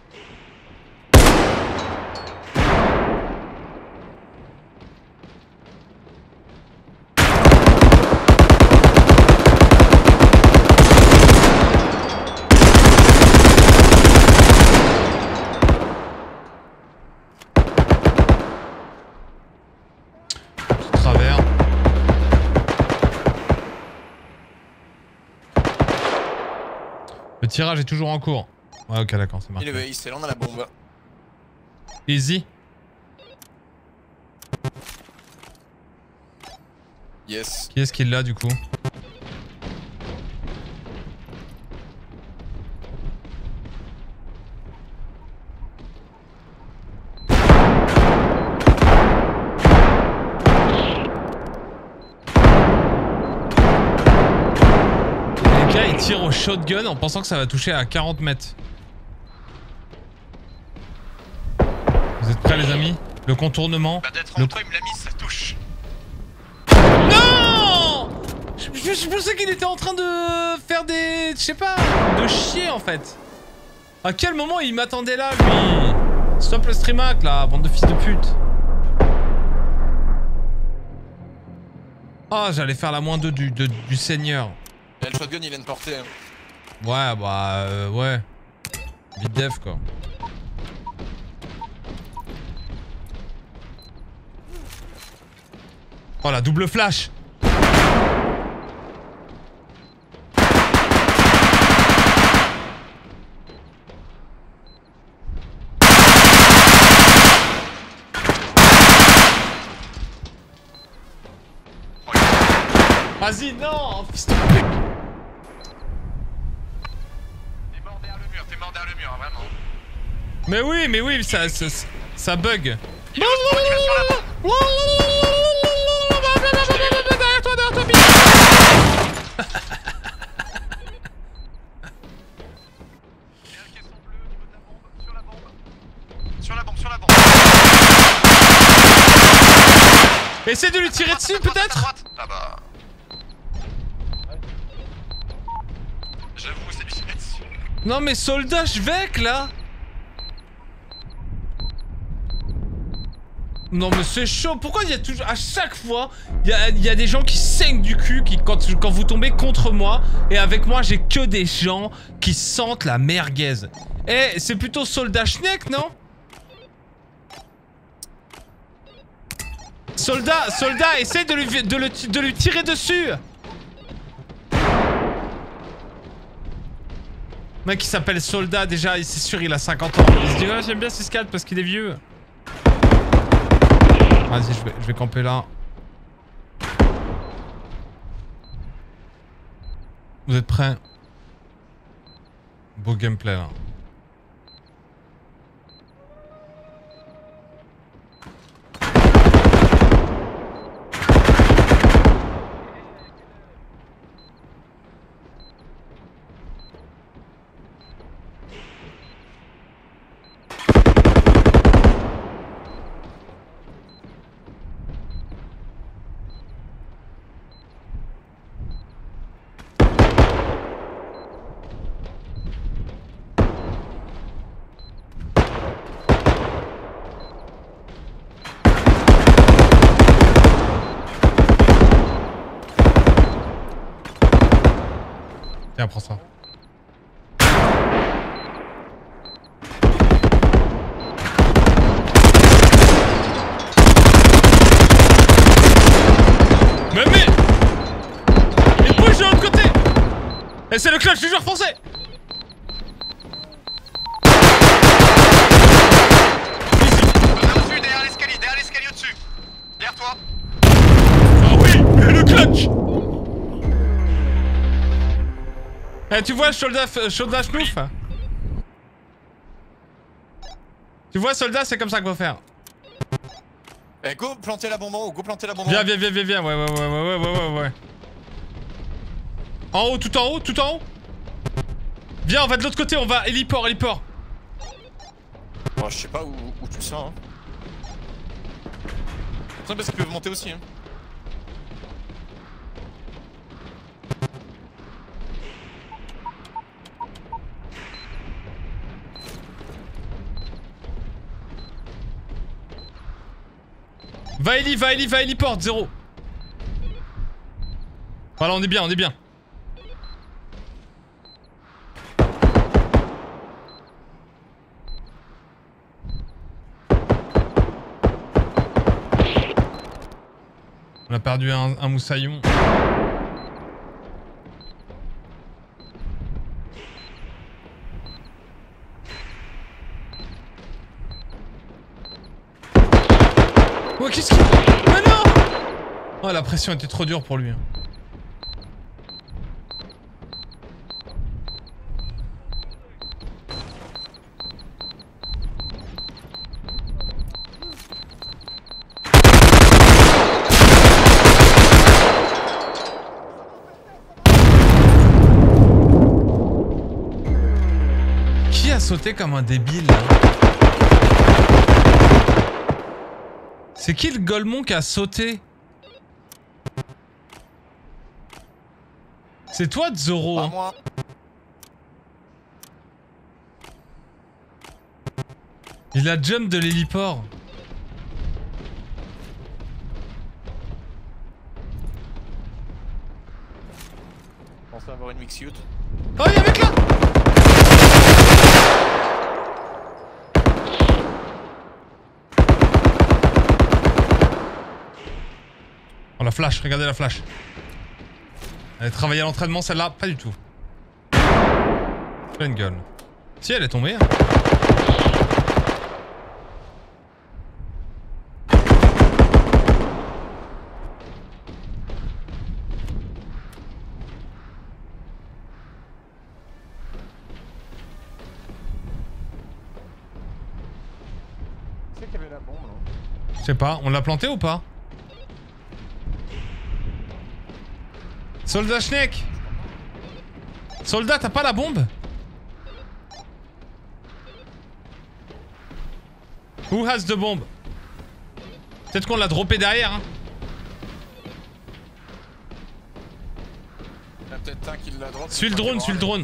[SPEAKER 1] Le tirage est toujours en cours. Ouais, ok, d'accord, c'est marqué.
[SPEAKER 2] Il est il s'est lancé dans la bombe.
[SPEAKER 1] Easy.
[SPEAKER 2] Yes.
[SPEAKER 1] Qui est-ce qui l'a du coup? tire au shotgun en pensant que ça va toucher à quarante mètres. Vous êtes prêts les amis? Le contournement.
[SPEAKER 3] Bah d'être
[SPEAKER 1] le...
[SPEAKER 3] en toi, il me l'a mis, ça touche.
[SPEAKER 1] Non! Je, je, je pensais qu'il était en train de faire des... Je sais pas, de chier en fait. À quel moment il m'attendait là lui? Stop le stream hack là, bande de fils de pute. Ah, oh, j'allais faire la moins deux du, de, du seigneur.
[SPEAKER 2] Et le shotgun il vient de porter. Hein.
[SPEAKER 1] Ouais, bah euh, ouais. Vite def quoi. Oh la double flash. Vas-y, non, fils de pute.
[SPEAKER 3] T'es mort derrière le mur, t'es mort derrière le mur, hein, vraiment.
[SPEAKER 1] Mais oui, mais oui, ça, ça, ça bug.
[SPEAKER 3] Il va sur la bombe.
[SPEAKER 1] Derrière toi, derrière toi, bim.
[SPEAKER 3] Il y a un caisson bleu au niveau de la bombe, sur la bombe. Sur la bombe, sur la bombe.
[SPEAKER 1] Essaie de lui tirer dessus, peut-être.
[SPEAKER 3] Ah bah... J'avoue, c'est lui tirer dessus.
[SPEAKER 1] Non mais soldat Schweck là. Non mais c'est chaud, pourquoi il y a toujours... À chaque fois, il y a, il y a des gens qui saignent du cul qui, quand, quand vous tombez contre moi. Et avec moi, j'ai que des gens qui sentent la merguez. Eh, c'est plutôt soldat Schneck, non? Soldat, soldat, essaye de lui, de, le, de lui tirer dessus. Mec, il s'appelle soldat déjà, c'est sûr il a cinquante ans. Il se dit, ouais, j'aime bien six quatre parce qu'il est vieux. Vas-y, je vais, je vais camper là. Vous êtes prêts? Beau gameplay là. Tiens, prends ça. Mais mais il bouge de l'autre côté. Et c'est le clutch du joueur français.
[SPEAKER 3] Au-dessus, derrière l'escalier, derrière l'escalier au-dessus. Derrière toi.
[SPEAKER 1] Ah oui, et le clutch. Eh, tu vois soldat, soldat schnouf? Tu vois soldat, c'est comme ça qu'il faut faire.
[SPEAKER 2] Eh go planter la bombe en haut, go planter la bombe en haut.
[SPEAKER 1] Viens, viens, viens, viens, viens, ouais, ouais, ouais, ouais, ouais, ouais, ouais. En haut, tout en haut, tout en haut. Viens, on va de l'autre côté, on va héliport, héliport.
[SPEAKER 2] Oh, je sais pas où, où tu le sens. Hein. Attention parce qu'ils peuvent monter aussi. Hein.
[SPEAKER 1] Va Eli, va Eli, va héliport, zéro. Voilà, on est bien, on est bien. On a perdu un, un moussaillon. Oh, qu'est-ce qu'il... Mais non! Oh, la pression était trop dure pour lui. sauté comme un débile là? C'est qui le golemon qui a sauté? C'est toi Zoro
[SPEAKER 2] Pas
[SPEAKER 1] hein.
[SPEAKER 2] moi.
[SPEAKER 1] Il a jump de l'héliport.
[SPEAKER 2] Je pensais avoir une mix youth.
[SPEAKER 1] Oh y'a un mec là! Oh la flash, regardez la flash. Elle a travaillé à l'entraînement celle-là? Pas du tout. Pleine gueule. Si elle est tombée. Hein.
[SPEAKER 2] Tu sais qu'il y avait la bombe, non?
[SPEAKER 1] Je sais pas, on l'a planté ou pas? Soldat Schneck! Soldat, t'as pas la bombe? Who has the bomb? Peut-être qu'on l'a droppé derrière, hein?
[SPEAKER 2] Il y en a peut-être un qui l'a drop.
[SPEAKER 1] Suis le drone, suis le drone.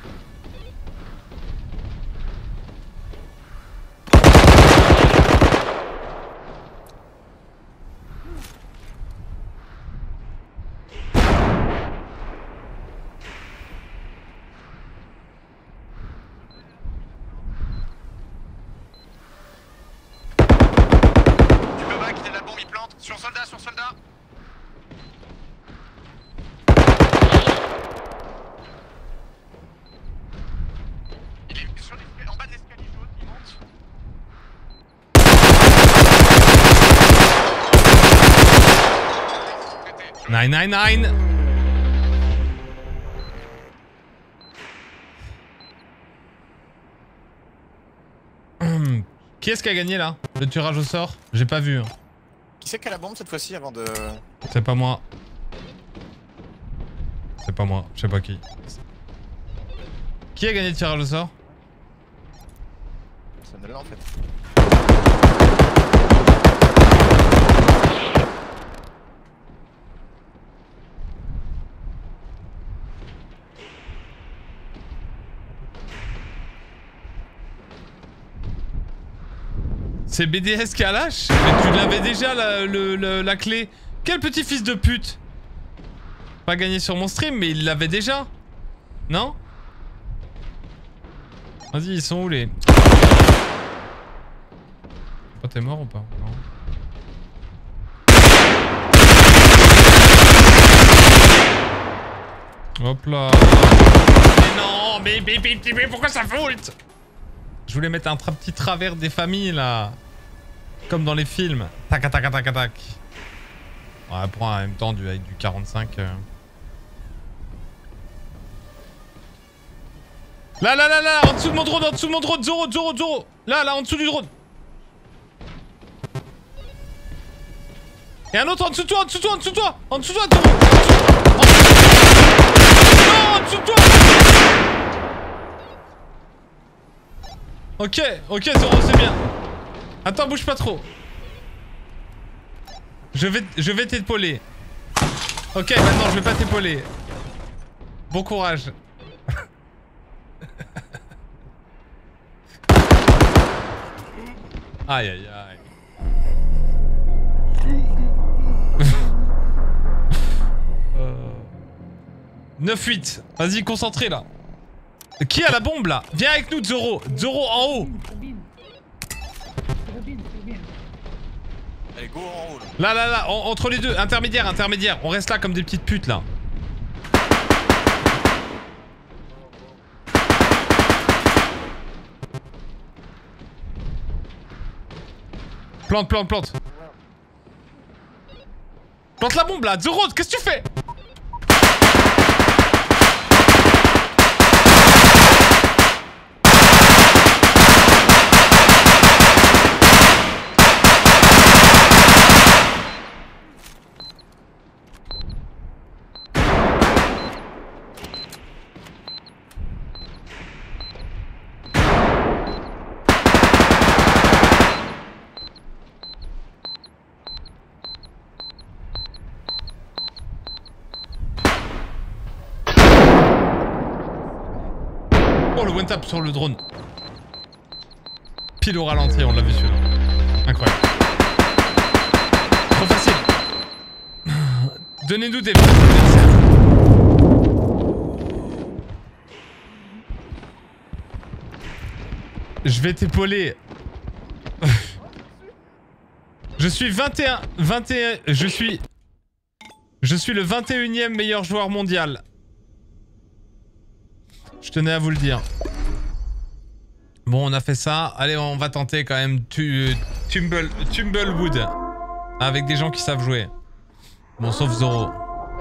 [SPEAKER 3] Sur soldat, sur soldat. Il est sur les... en bas de l'escalier jaune, il monte.
[SPEAKER 1] neuf neuf neuf. Hum. Qui est-ce qui a gagné là? Le tirage au sort? J'ai pas vu. Hein.
[SPEAKER 2] Qui c'est qui a la bombe cette fois-ci avant de...
[SPEAKER 1] C'est pas moi. C'est pas moi, je sais pas qui. Qui a gagné le tirage au sort?
[SPEAKER 2] Personne là en fait.
[SPEAKER 1] C'est B D S qui a lâche? Mais tu l'avais déjà la, le, le, la clé. Quel petit fils de pute! Pas gagné sur mon stream, mais il l'avait déjà. Non? Vas-y, ils sont où les... Oh, t'es mort ou pas? Non. Hop là. Mais non, mais, mais, mais, mais pourquoi ça faute? Je voulais mettre un tra petit travers des familles là. Comme dans les films. Tac tac tac tac tac. Ouais, pour en même temps du, avec du quarante-cinq. Euh... Là là là là, en dessous de mon drone, en dessous de mon drone, Zoro, Zoro, Zoro. Là là, en dessous du drone. Et un autre en dessous de toi, en dessous de toi, en dessous de toi, en dessous de toi, Zoro. En dessous de toi. Non, en dessous de toi. Ok, ok Zoro, c'est bien. Attends, bouge pas trop. Je vais, je vais t'épauler. Ok, maintenant je vais pas t'épauler. Bon courage. Aïe aïe aïe. euh... neuf huit. Vas-y, concentré là. Qui a la bombe là? Viens avec nous Zoro. Zoro en haut.
[SPEAKER 2] Allez, go en haut là.
[SPEAKER 1] Là là là, en, entre les deux, intermédiaire, intermédiaire. On reste là comme des petites putes là. Plante, plante, plante. Plante la bombe là, Zoro, qu'est-ce que tu fais? Oh, le one tap sur le drone. Pile au ralenti, on l'a vu celui-là. Incroyable. Trop facile. Donnez-nous des adversaires. Je vais t'épauler. Je suis vingt et un... vingt et un... Je suis... Je suis le vingt et unième meilleur joueur mondial. Je tenais à vous le dire. Bon, on a fait ça. Allez, on va tenter quand même tu, Tumble, Tumblewood. Avec des gens qui savent jouer. Bon, sauf Zoro.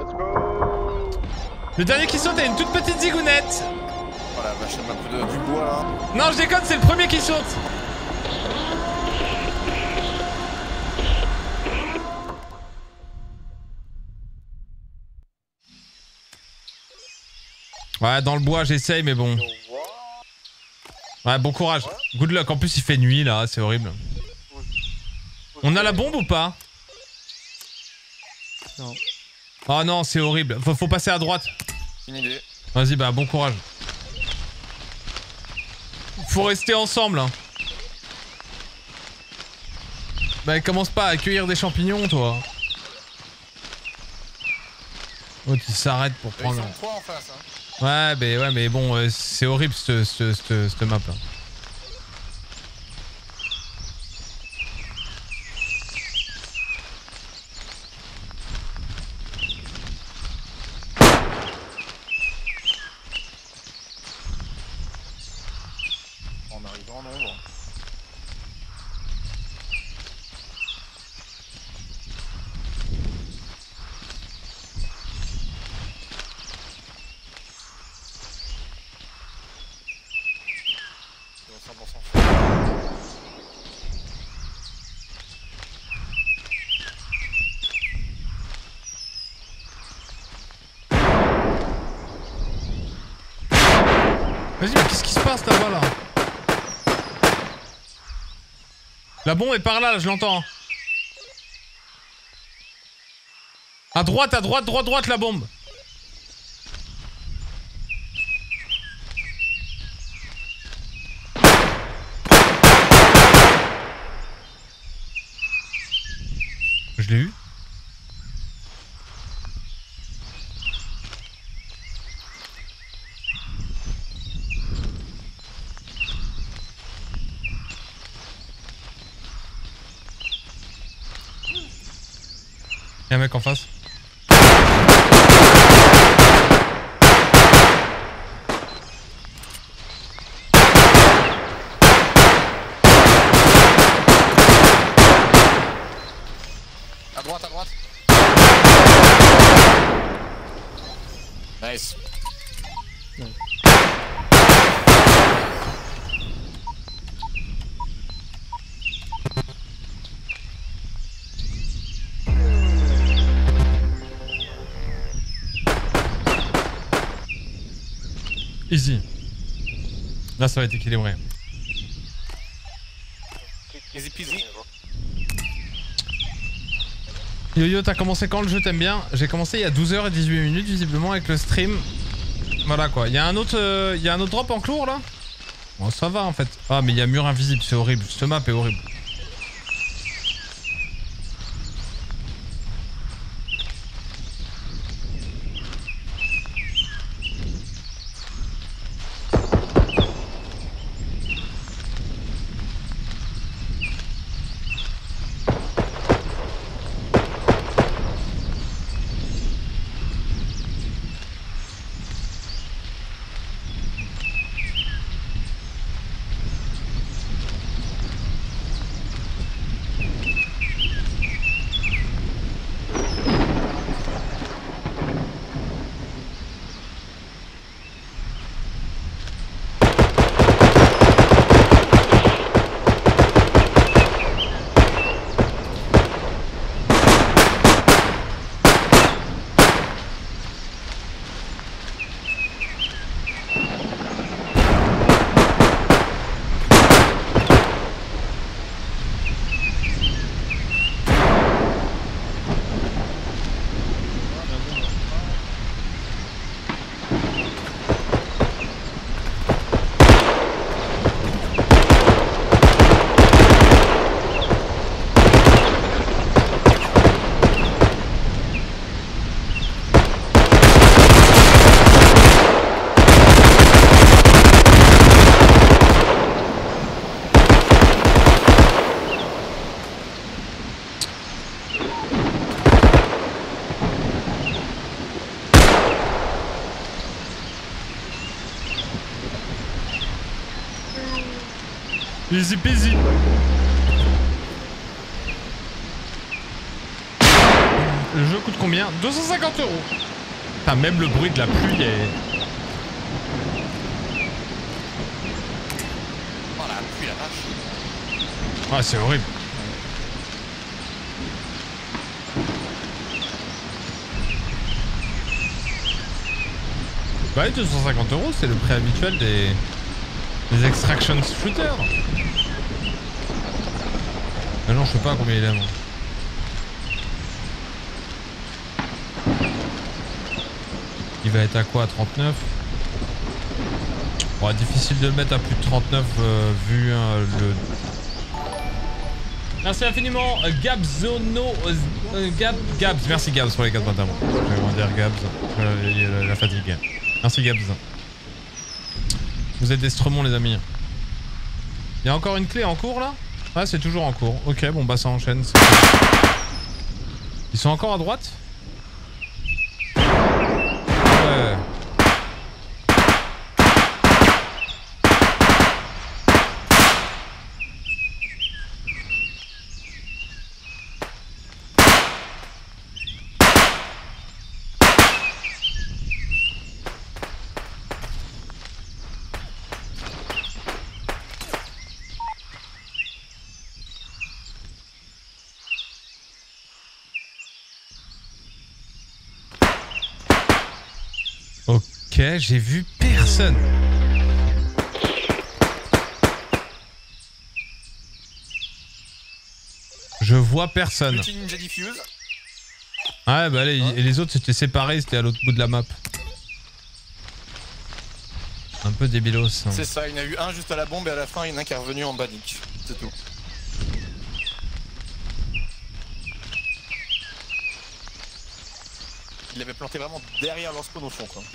[SPEAKER 1] Le dernier qui saute a une toute petite zigounette.
[SPEAKER 2] Oh la vache, elle m'a pris de- du bois là.
[SPEAKER 1] Non, je déconne, c'est le premier qui saute. Ouais, dans le bois, j'essaye, mais bon. Ouais, bon courage. Good luck. En plus, il fait nuit, là. C'est horrible. On a la bombe ou pas?
[SPEAKER 2] Non.
[SPEAKER 1] Oh non, c'est horrible. Faut, faut passer à droite.
[SPEAKER 2] Une idée.
[SPEAKER 1] Vas-y, bah, bon courage. Faut rester ensemble, hein. Bah, commence pas à accueillir des champignons, toi. Oh, tu s'arrêtes pour
[SPEAKER 2] Ils
[SPEAKER 1] prendre...
[SPEAKER 2] sont trois en face, hein.
[SPEAKER 1] Ouais, mais, ouais, mais bon, euh, c'est horrible, cette, cette, cette, cette map, là.
[SPEAKER 2] On arrive en nombre. cent pour cent.
[SPEAKER 1] Vas-y, mais qu'est-ce qui se passe là-bas, là? La bombe est par là, là je l'entends. À droite, à droite, droite, droite, la bombe. Je l'ai eu. Y'a un mec en face.
[SPEAKER 2] À droite, à droite. Nice.
[SPEAKER 1] Easy. Là, ça va être équilibré.
[SPEAKER 2] Easy peasy.
[SPEAKER 1] Yo-Yo, t'as commencé quand le jeu? T'aimes bien? J'ai commencé il y a douze heures dix-huit minutes, visiblement, avec le stream. Voilà quoi. Il y a un autre, euh, il y a un autre drop en clour là? Bon, ça va en fait. Ah, mais il y a mur invisible, c'est horrible. Ce map est horrible. Easy peasy. Le jeu coûte combien? deux cent cinquante euros. Enfin, même le bruit de la pluie est...
[SPEAKER 2] Oh la pluie, la vache.
[SPEAKER 1] Ah, c'est horrible. Bah, deux cent cinquante euros, c'est le prix habituel des... des extraction shooters. Ah non, je sais pas combien il est, moi. Il va être à quoi? À trente-neuf? Bon, difficile de le mettre à plus de trente-neuf euh, vu euh, le... Merci infiniment euh, Gabzono... Euh, Gab... Gabs, merci Gabs pour les quatre vingt-et-un. Je vais vraiment dire Gabs, euh, la fatigue. Merci Gabs. Vous êtes des Stremont les amis. Il y a encore une clé en cours là? Ah, c'est toujours en cours. Ok, bon bah ça enchaîne. Ils sont encore à droite? Ouais. Ok, j'ai vu personne. Je vois personne.
[SPEAKER 2] Petit ninja diffuse.
[SPEAKER 1] Ouais, bah les, et les autres c'était séparés, c'était à l'autre bout de la map. Un peu débilos. Hein.
[SPEAKER 2] C'est ça, il y en a eu un juste à la bombe et à la fin il y en a un qui est revenu en banique. C'est tout. Il avait planté vraiment derrière leur spawn au fond quoi.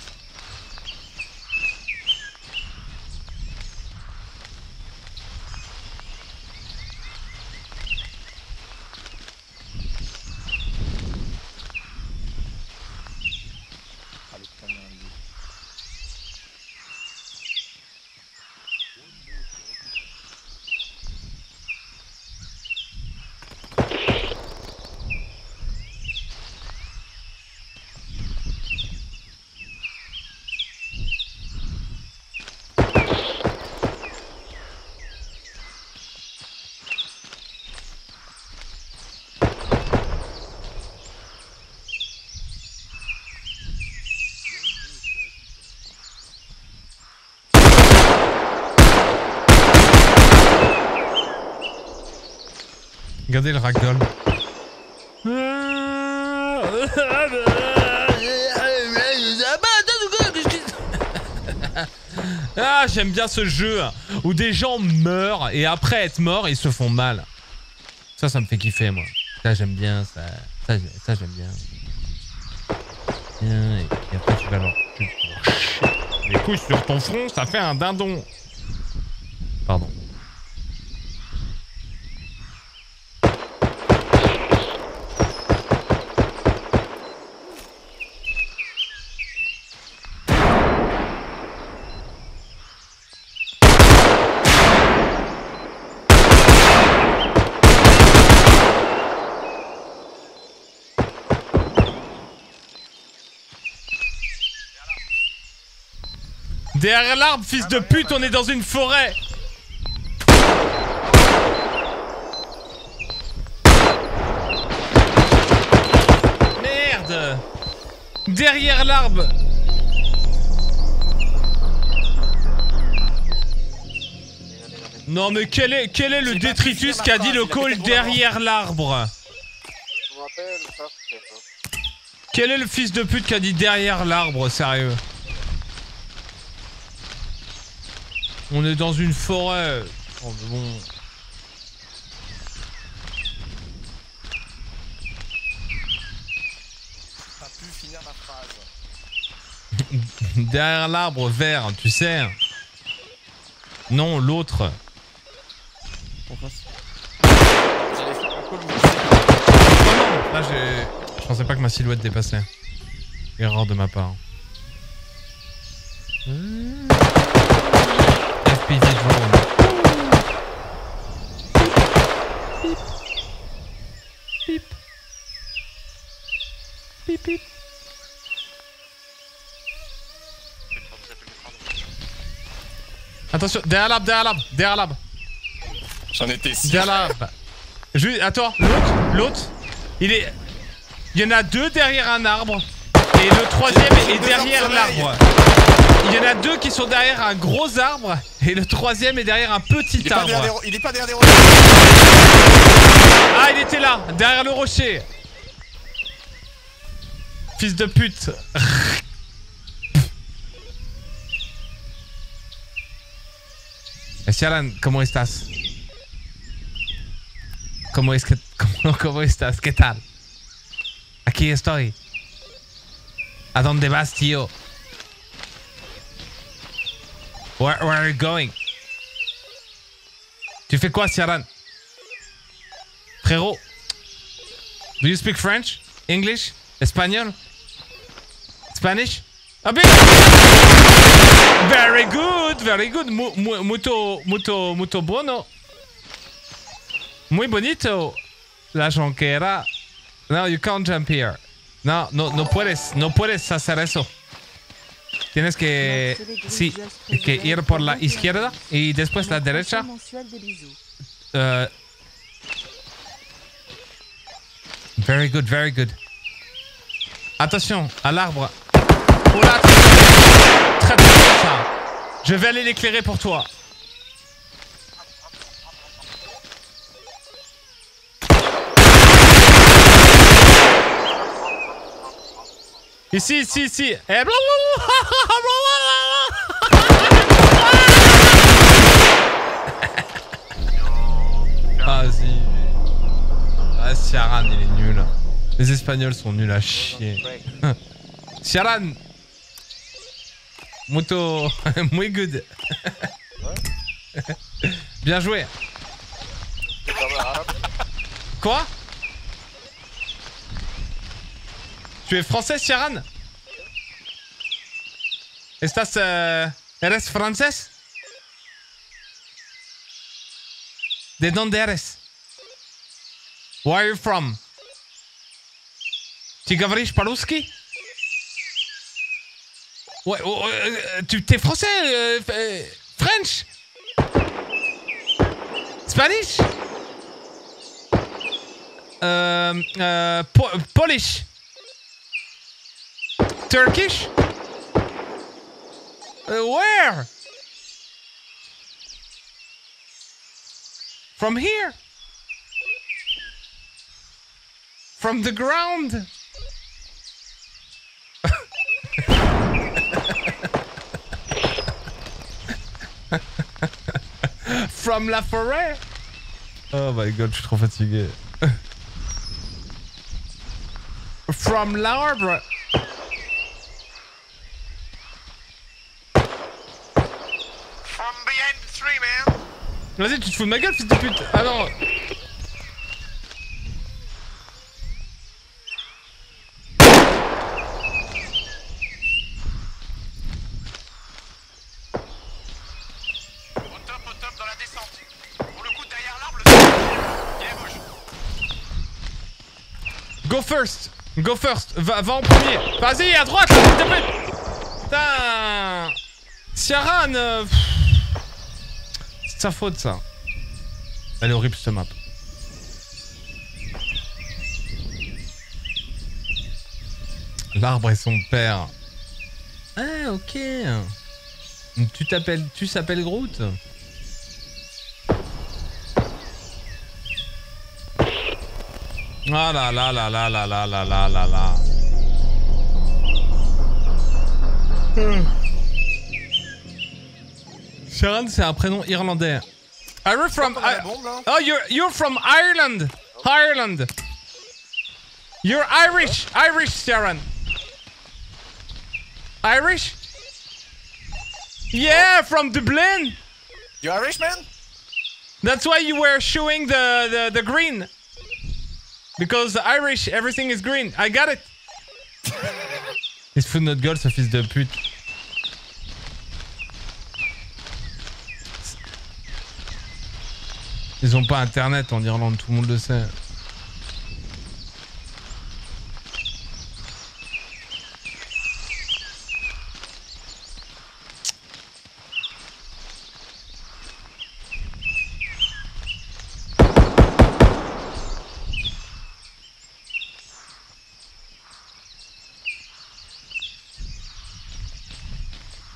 [SPEAKER 2] Ah, le putain de merde.
[SPEAKER 1] Regardez le ragdoll. Ah, j'aime bien ce jeu où des gens meurent et après être morts ils se font mal. Ça, ça me fait kiffer moi. Ça, j'aime bien ça. Ça, ça j'aime bien. Bien, et, et après tu vas leur... Tu... Les couilles sur ton front, ça fait un dindon. Pardon. Derrière l'arbre, fils de pute, on est dans une forêt. Merde. Derrière l'arbre. Non mais quel est, quel est le détritus qui a dit le call derrière l'arbre? Quel est le fils de pute qui a dit derrière l'arbre, sérieux? On est dans une forêt. Oh, mais bon.
[SPEAKER 2] Pas pu finir ma phrase.
[SPEAKER 1] Derrière l'arbre vert, tu sais. Non, l'autre.
[SPEAKER 2] J'allais faire un call où je sais
[SPEAKER 1] Oh non, là j'ai... Je pensais pas que ma silhouette dépassait. Erreur de ma part. F P V drone. Attention, derrière l'arbre, derrière l'arbre, derrière l'arbre.
[SPEAKER 2] J'en étais sûr.
[SPEAKER 1] Derrière l'arbre. Juste, attends, l'autre, l'autre, il est... Il y en a deux derrière un arbre. Et le troisième est derrière l'arbre. Il y en a deux qui sont derrière un gros arbre. Et le troisième est derrière un petit
[SPEAKER 2] Il est
[SPEAKER 1] arbre.
[SPEAKER 2] pas derrière des- il est pas derrière des rochers.
[SPEAKER 1] Ah, il était là, derrière le rocher. Fils de pute. Sharon, ¿cómo estás? ¿Cómo es que cómo, cómo estás? ¿Qué tal? Aquí estoy. ¿A dónde vas, tío? Where, where are you going? Tu fais quoi, Sharon? Frérot, do you speak French? English? Espagnol? Spanish? A bit. Very good, very good. Mu, mu, mucho, mucho, mucho bueno. Muy bonito. La jonquera. No, you can't jump here. No, no, no puedes, no puedes hacer eso. Tienes que, sí, que ir por la izquierda y después la derecha. Uh, very good, very good. Attention, à l'arbre. Oh là, très bien ça. Je vais aller l'éclairer pour toi. Ici, ici, ici. Eh, ah, si. Ah, Ciaran, il est nul. Les Espagnols sont nuls à chier. Ciaran. Muto. Muy good. Bien joué. Quoi? Tu es français, Ciaran? ¿Estás... Uh, ¿Eres francés? ¿De dónde eres? Where are you from? Tu говоришь по-русски? Ouais, oh, euh, tu t'es français? Euh, euh, French? Spanish? Euh, euh, po Polish? Turkish? Uh, where? From here? From the ground? From la forêt? Oh my god, je suis trop fatigué. From l'arbre? Vas-y, tu te fous de ma gueule, fils de pute. Ah non.
[SPEAKER 3] Au top, au top dans la descente. Pour le coup, derrière l'arbre, le il est rouge.
[SPEAKER 1] Go first. Go first. Va, va en premier. Vas-y, à droite, fils de pute. Putain. Ciaran. Euh... C'est sa faute, ça. Elle est horrible, cette map. L'arbre et son père. Ah, ok. Tu t'appelles... Tu s'appelles Groot? Ah là là là là là là là là là là. Hmm. Sharon, c'est un prénom irlandais. Are you from... I... Oh, you're, you're from Ireland. Ireland. You're Irish. Irish, Sharon. Irish? Yeah, from Dublin.
[SPEAKER 2] You Irish, man?
[SPEAKER 1] That's why you were showing the, the, the green. Because the Irish, everything is green. I got it. Il se fout de notre gueule, ce fils de pute. Ils ont pas internet en Irlande, tout le monde le sait.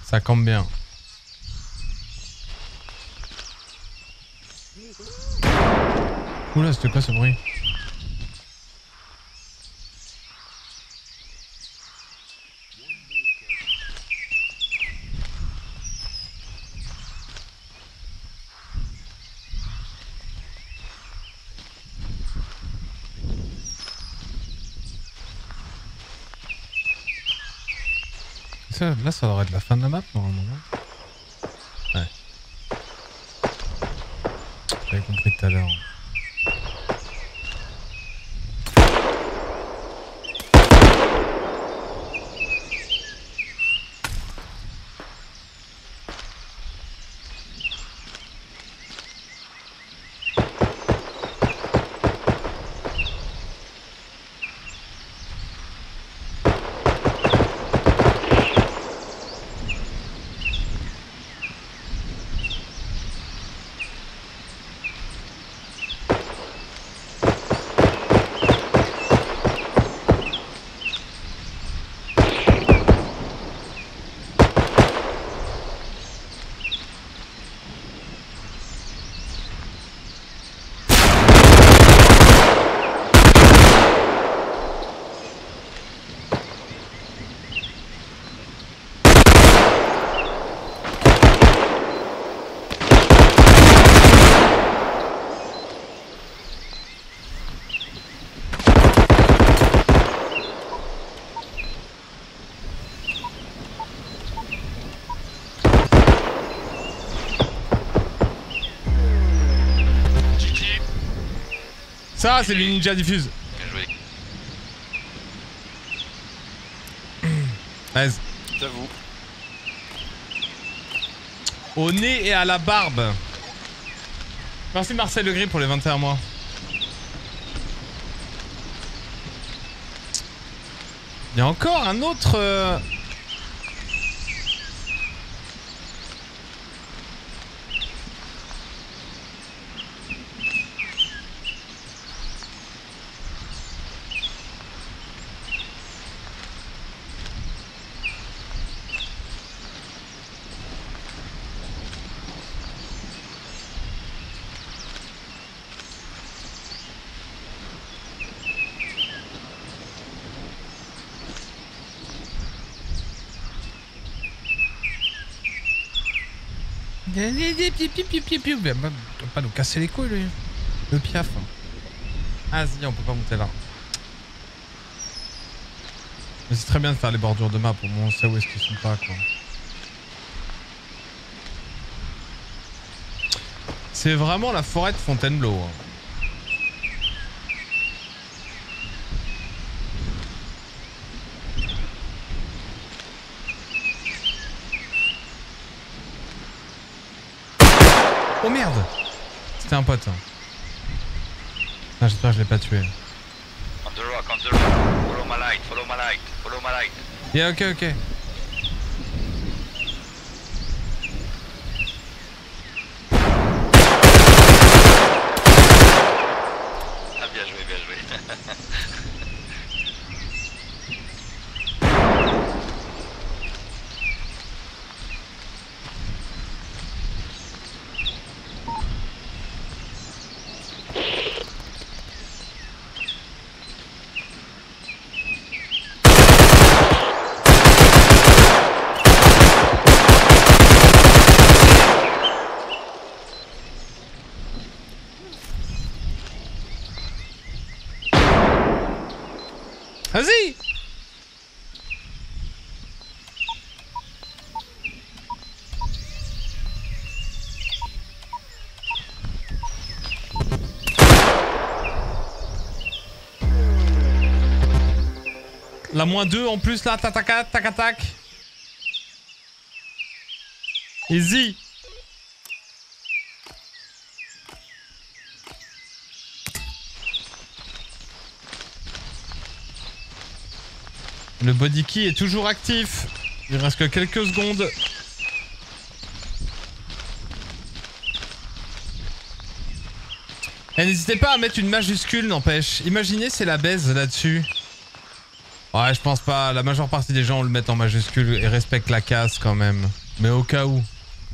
[SPEAKER 1] Ça campe bien. Oula, c'était quoi ce bruit? Ça, là, ça devrait être la fin de la map normalement. Ouais. J'avais compris tout à l'heure. Ça, c'est du ninja diffuse.
[SPEAKER 3] Bien joué.
[SPEAKER 1] Vas-y.
[SPEAKER 2] J'avoue.
[SPEAKER 1] Au nez et à la barbe. Merci Marcel Legris pour les vingt et un mois. Il y a encore un autre... Euh... Il va pas nous casser les couilles lui. Le piaf. Vas-y, on peut pas monter là. Mais c'est très bien de faire les bordures de map, au moins on sait où est-ce qu'ils sont pas quoi. C'est vraiment la forêt de Fontainebleau. Hein. Oh merde! C'était un pote. Ah, j'espère que je l'ai pas tué.
[SPEAKER 3] On the rock, on the rock. Follow my light, follow my light, follow my light.
[SPEAKER 1] Yeah, ok, ok.
[SPEAKER 3] Ah, bien joué, bien joué.
[SPEAKER 1] Vas-y! La moins deux en plus là, tac tac tac tac tac. Easy. Le body key est toujours actif. Il reste que quelques secondes. Et n'hésitez pas à mettre une majuscule, n'empêche. Imaginez c'est la baise là-dessus. Ouais, je pense pas. La majeure partie des gens le mettent en majuscule et respectent la casse quand même. Mais au cas où.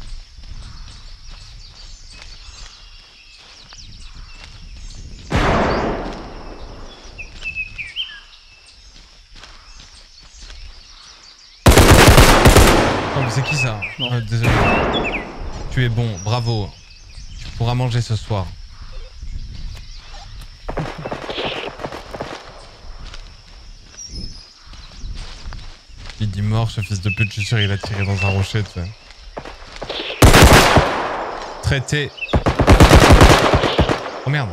[SPEAKER 1] Oh, mais c'est qui ça?
[SPEAKER 2] Non.
[SPEAKER 1] Euh, Désolé. Tu es bon, bravo. Tu pourras manger ce soir. Il dit mort, ce fils de pute, je suis sûr il a tiré dans un rocher, tu sais. Traité. Oh merde.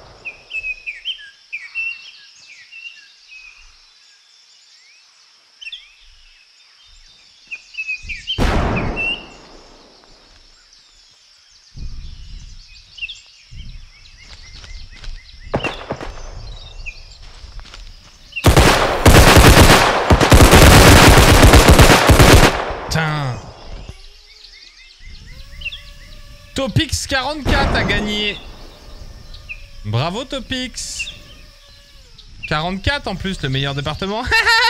[SPEAKER 1] Topix quarante-quatre a gagné. Bravo Topix. quarante-quatre en plus, le meilleur département.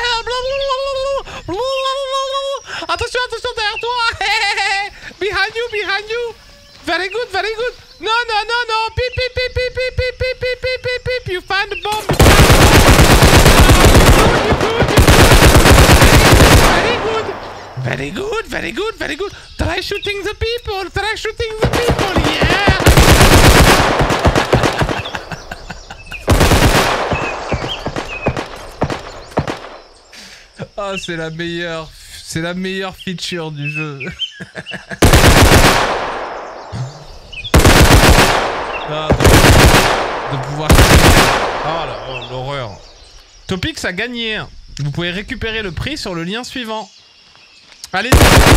[SPEAKER 1] Attention, attention derrière toi. Behind you, behind you. Very good, very good. No, no, no, no. Pip, pip, pip, pip, pip, pip, pip, pip, pip, pip, pip. You find the bomb. Very good. Very good, very good, very good. Try shooting the people, try shooting the people, yeah! Oh, c'est la meilleure, c'est la meilleure feature du jeu. Ah, de, de pouvoir... Oh là, oh, l'horreur. Topix a gagné. Vous pouvez récupérer le prix sur le lien suivant. Allez.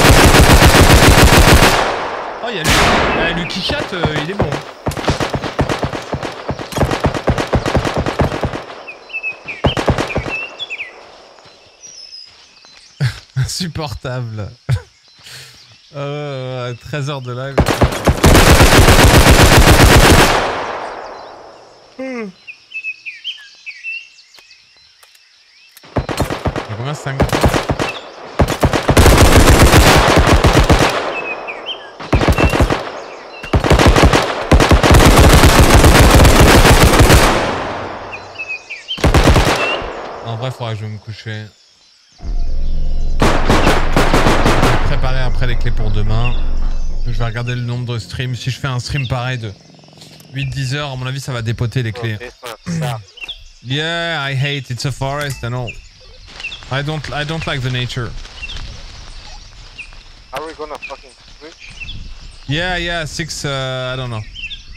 [SPEAKER 1] Oh, il y a lui. Euh, Lucky Cat, euh, il est bon. Insupportable. euh, treize heures de live. Il y a combien? cinq? En vrai, il faudra que je vais me coucher. Préparer après les clés pour demain. Je vais regarder le nombre de streams. Si je fais un stream pareil de huit dix heures, à mon avis, ça va dépoter les clés. Yeah, I hate it's a forest and all. I don't, I don't like the nature.
[SPEAKER 6] Are we gonna fucking switch?
[SPEAKER 1] Yeah, yeah, six, uh, I don't know.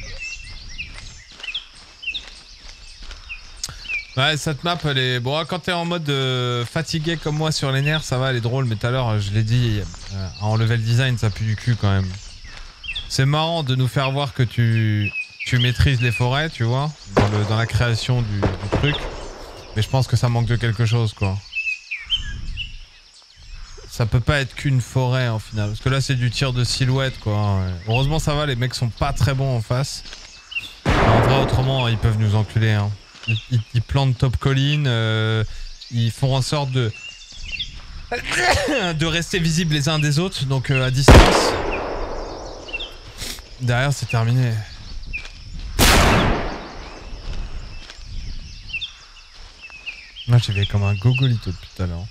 [SPEAKER 1] Ouais, cette map, elle est... Bon, quand t'es en mode euh, fatigué comme moi sur les nerfs, ça va, elle est drôle, mais tout à l'heure, je l'ai dit, euh, en level design, ça pue du cul quand même. C'est marrant de nous faire voir que tu, tu maîtrises les forêts, tu vois, dans, le, dans la création du, du truc. Mais je pense que ça manque de quelque chose, quoi. Ça peut pas être qu'une forêt, en final. Parce que là, c'est du tir de silhouette, quoi. Ouais. Heureusement, ça va, les mecs sont pas très bons en face. Mais en vrai, autrement, ils peuvent nous enculer, hein. Ils, ils, ils plantent top colline, euh, ils font en sorte de de rester visibles les uns des autres, donc euh, à distance. Derrière, c'est terminé. Là, j'y vais comme un gogolito depuis tout à l'heure.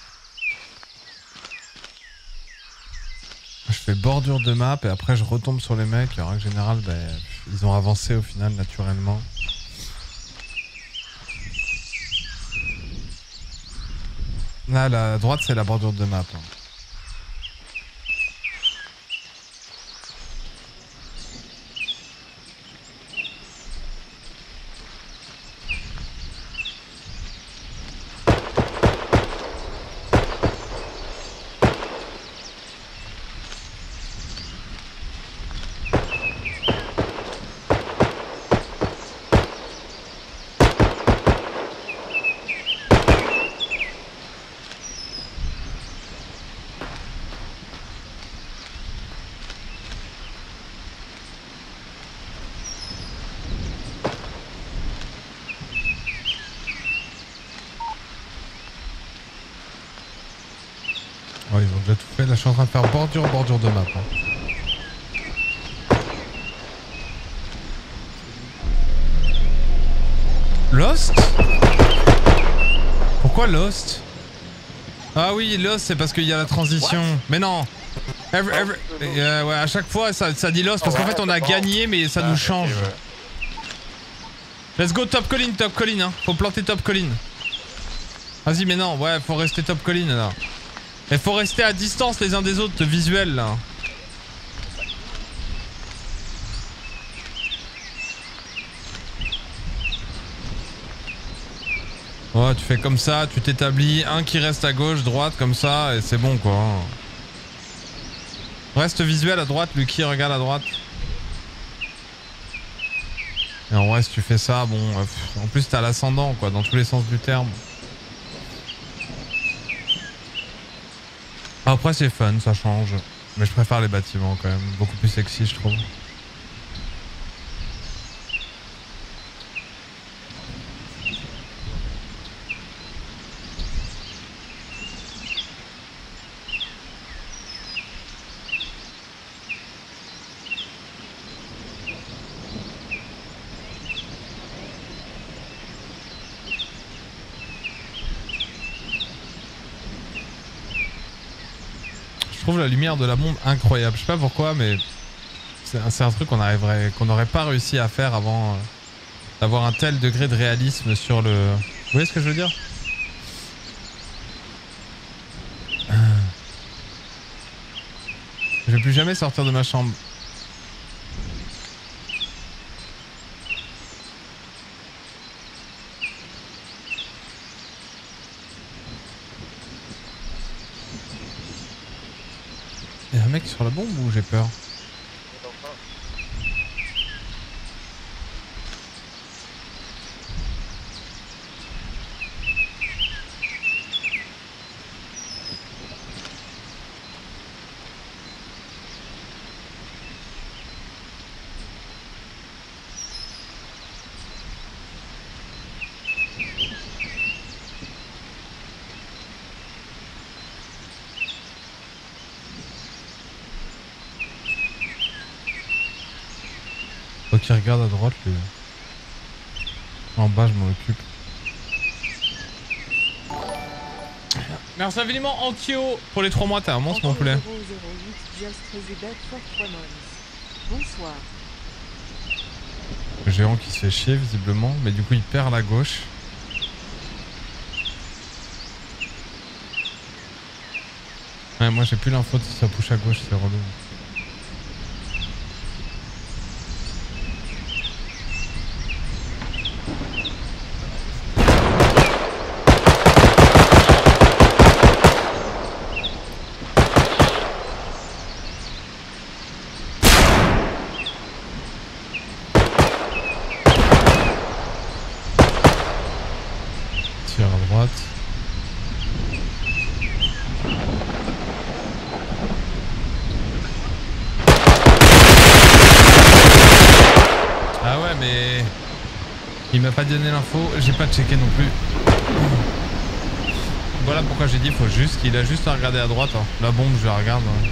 [SPEAKER 1] Je fais bordure de map et après je retombe sur les mecs. En règle générale, bah, ils ont avancé au final naturellement. Là, la droite, c'est la bordure de map. Hein. déjà tout fait. Là, je suis en train de faire bordure, bordure de map. Hein. Lost? Pourquoi Lost? Ah oui, Lost, c'est parce qu'il y a la transition. What? Mais non. Every, every, euh, ouais, à chaque fois, ça, ça dit Lost parce qu'en fait, on a gagné, mais ça nous change. Let's go top colline, top colline. Hein. Faut planter top colline. Vas-y, mais non, ouais, faut rester top colline là. Et faut rester à distance les uns des autres, visuel là. Ouais, tu fais comme ça, tu t'établis, un qui reste à gauche, droite, comme ça, et c'est bon quoi. Reste visuel à droite, Lucky regarde à droite. Et en vrai, si tu fais ça, bon, en plus t'as l'ascendant quoi, dans tous les sens du terme. Après c'est fun, ça change. Mais je préfère les bâtiments quand même, beaucoup plus sexy je trouve. Je trouve la lumière de la bombe incroyable. Je sais pas pourquoi, mais c'est un, un truc qu'on arriverait, qu'on n'aurait pas réussi à faire avant euh, d'avoir un tel degré de réalisme sur le. Vous voyez ce que je veux dire? Je vais plus jamais sortir de ma chambre. Y'a un mec sur la bombe ou j'ai peur? Faut qu'il regarde à droite lui. En bas je m'en occupe. Merci infiniment Ankyo pour les trois mois, t'es un monstre mon poulet.
[SPEAKER 5] Bonsoir.
[SPEAKER 1] Le géant qui se fait chier visiblement, mais du coup il perd la gauche. Ouais, moi j'ai plus l'info de si ça push à gauche, c'est relou. Tire à droite. Ah ouais mais il m'a pas donné l'info, j'ai pas checké non plus. Voilà pourquoi j'ai dit faut juste qu'il a juste à regarder à droite. Hein. La bombe je la regarde. Hein.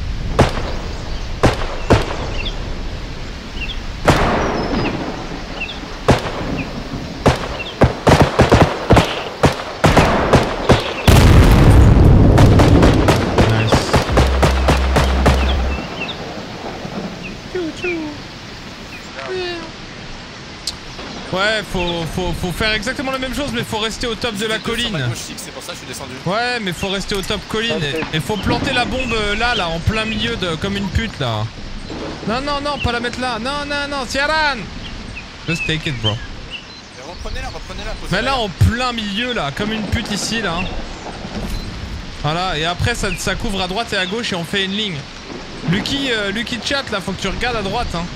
[SPEAKER 1] Ouais, faut, faut, faut faire exactement la même chose, mais faut rester au top de la colline.
[SPEAKER 2] C'est pour ça que je suis descendu.
[SPEAKER 1] Ouais, mais faut rester au top colline et, et faut planter la bombe là, là, en plein milieu de, comme une pute là. Non, non, non, pas la mettre là. Non, non, non, Tiaran. Just take it, bro.
[SPEAKER 2] Mais reprenez-la, reprenez-la.
[SPEAKER 1] Mais là, en plein milieu là, comme une pute ici là. Voilà, et après ça, ça couvre à droite et à gauche et on fait une ligne. Lucky, euh, Lucky chat là, faut que tu regardes à droite hein.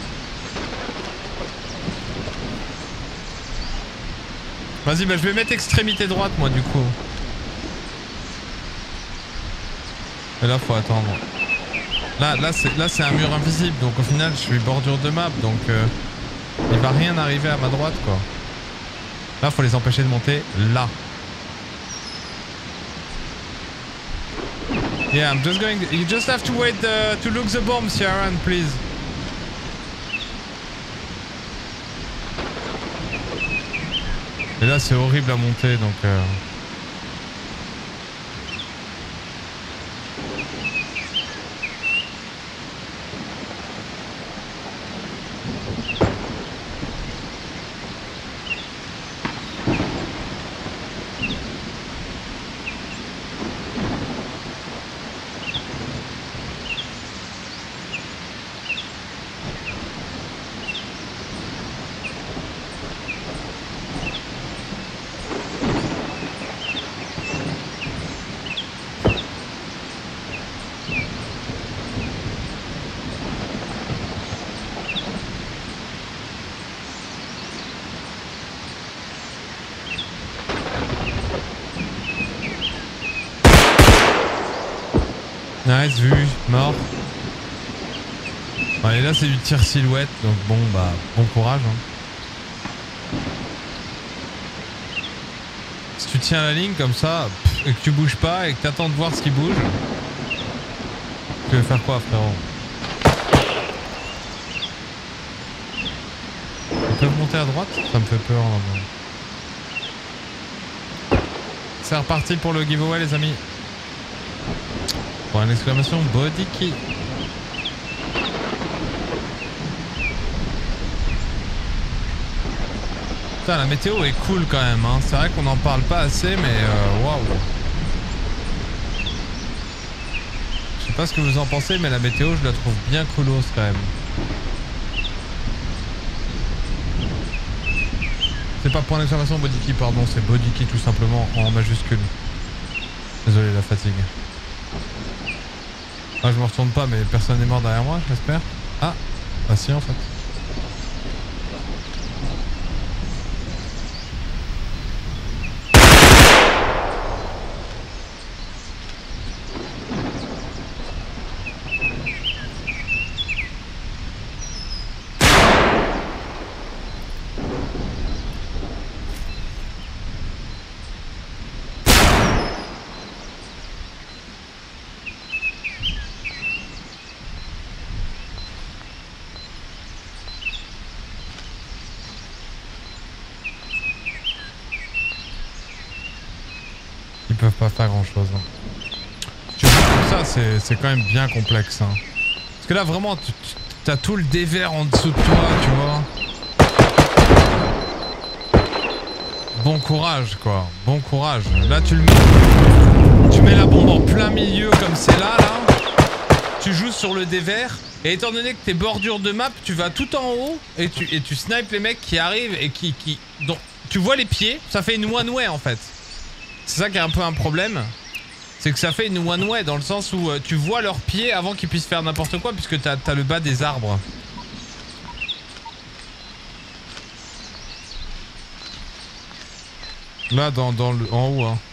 [SPEAKER 1] Vas-y, bah je vais mettre extrémité droite moi du coup. Et là faut attendre. Là, là c'est là c'est un mur invisible donc au final je suis bordure de map donc euh, il va rien arriver à ma droite quoi. Là faut les empêcher de monter là. Yeah, I'm just going. You just have to wait uh, to look the bombs, Sharon, please. Et là, c'est horrible à monter, donc. Euh... Nice, vu, mort. Bon, et là c'est du tir silhouette, donc bon bah bon courage. Hein. Si tu tiens la ligne comme ça, pff, et que tu bouges pas et que t'attends de voir ce qui bouge, tu veux faire quoi, frérot? Ils peuvent monter à droite? Ça me fait peur là. C'est reparti pour le giveaway les amis. Pour une exclamation body key. Putain, la météo est cool quand même, hein. C'est vrai qu'on n'en parle pas assez, mais euh, waouh. Je sais pas ce que vous en pensez, mais la météo, je la trouve bien coolos quand même. C'est pas point d'exclamation body key, pardon, c'est body key tout simplement en majuscule. Désolé la fatigue. Ah, je me retourne pas, mais personne n'est mort derrière moi, j'espère. Ah, bah si en fait. Ils peuvent pas faire grand chose. Hein. Tu vois comme ça, c'est quand même bien complexe. Hein. Parce que là, vraiment, tu, tu as tout le dévers en dessous de toi, tu vois. Bon courage, quoi. Bon courage. Là, tu le mets. Tu mets la bombe en plein milieu, comme c'est là, là. Tu joues sur le dévers. Et étant donné que t'es bordure de map, tu vas tout en haut et tu, et tu snipes les mecs qui arrivent et qui, qui... Donc, tu vois les pieds, ça fait une one-way en fait. C'est ça qui est un peu un problème. C'est que ça fait une one-way dans le sens où euh, tu vois leurs pieds avant qu'ils puissent faire n'importe quoi puisque t'as t'as le bas des arbres. Là, dans, dans le... en haut, hein.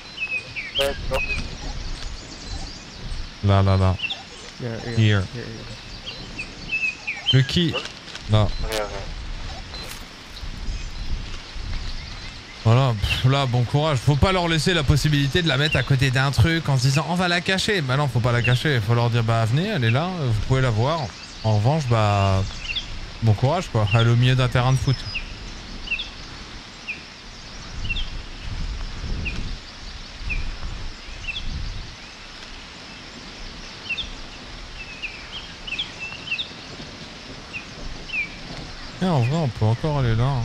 [SPEAKER 1] Là, là, là. Here. Le qui? Là. Voilà, pff, là, bon courage. Faut pas leur laisser la possibilité de la mettre à côté d'un truc en se disant on va la cacher. Bah non, faut pas la cacher. Faut leur dire bah venez, elle est là, vous pouvez la voir. En revanche, bah bon courage quoi. Elle est au milieu d'un terrain de foot. Et en vrai, on peut encore aller là. Hein.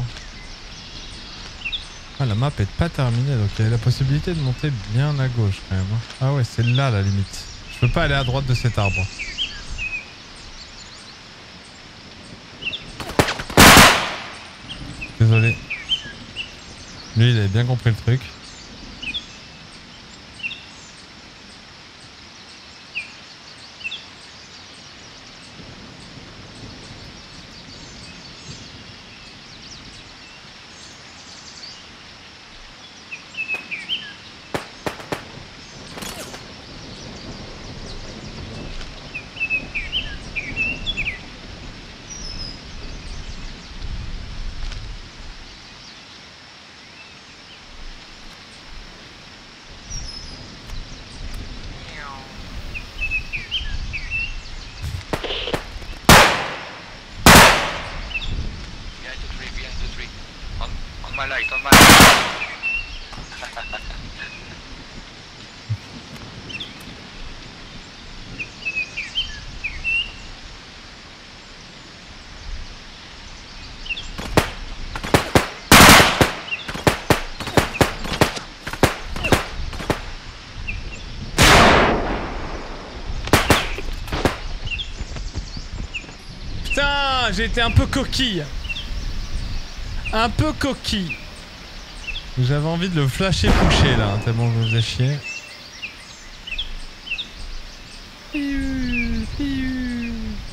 [SPEAKER 1] Ah, la map est pas terminée, donc il y a la possibilité de monter bien à gauche quand même. Hein. Ah ouais, c'est là la limite. Je peux pas aller à droite de cet arbre. Désolé. Lui, il avait bien compris le truc.
[SPEAKER 3] On my light, on my light.
[SPEAKER 1] Putain, j'ai été un peu coquille. Un peu coquille. J'avais envie de le flasher coucher là, tellement je me faisais chier. Piou, piou.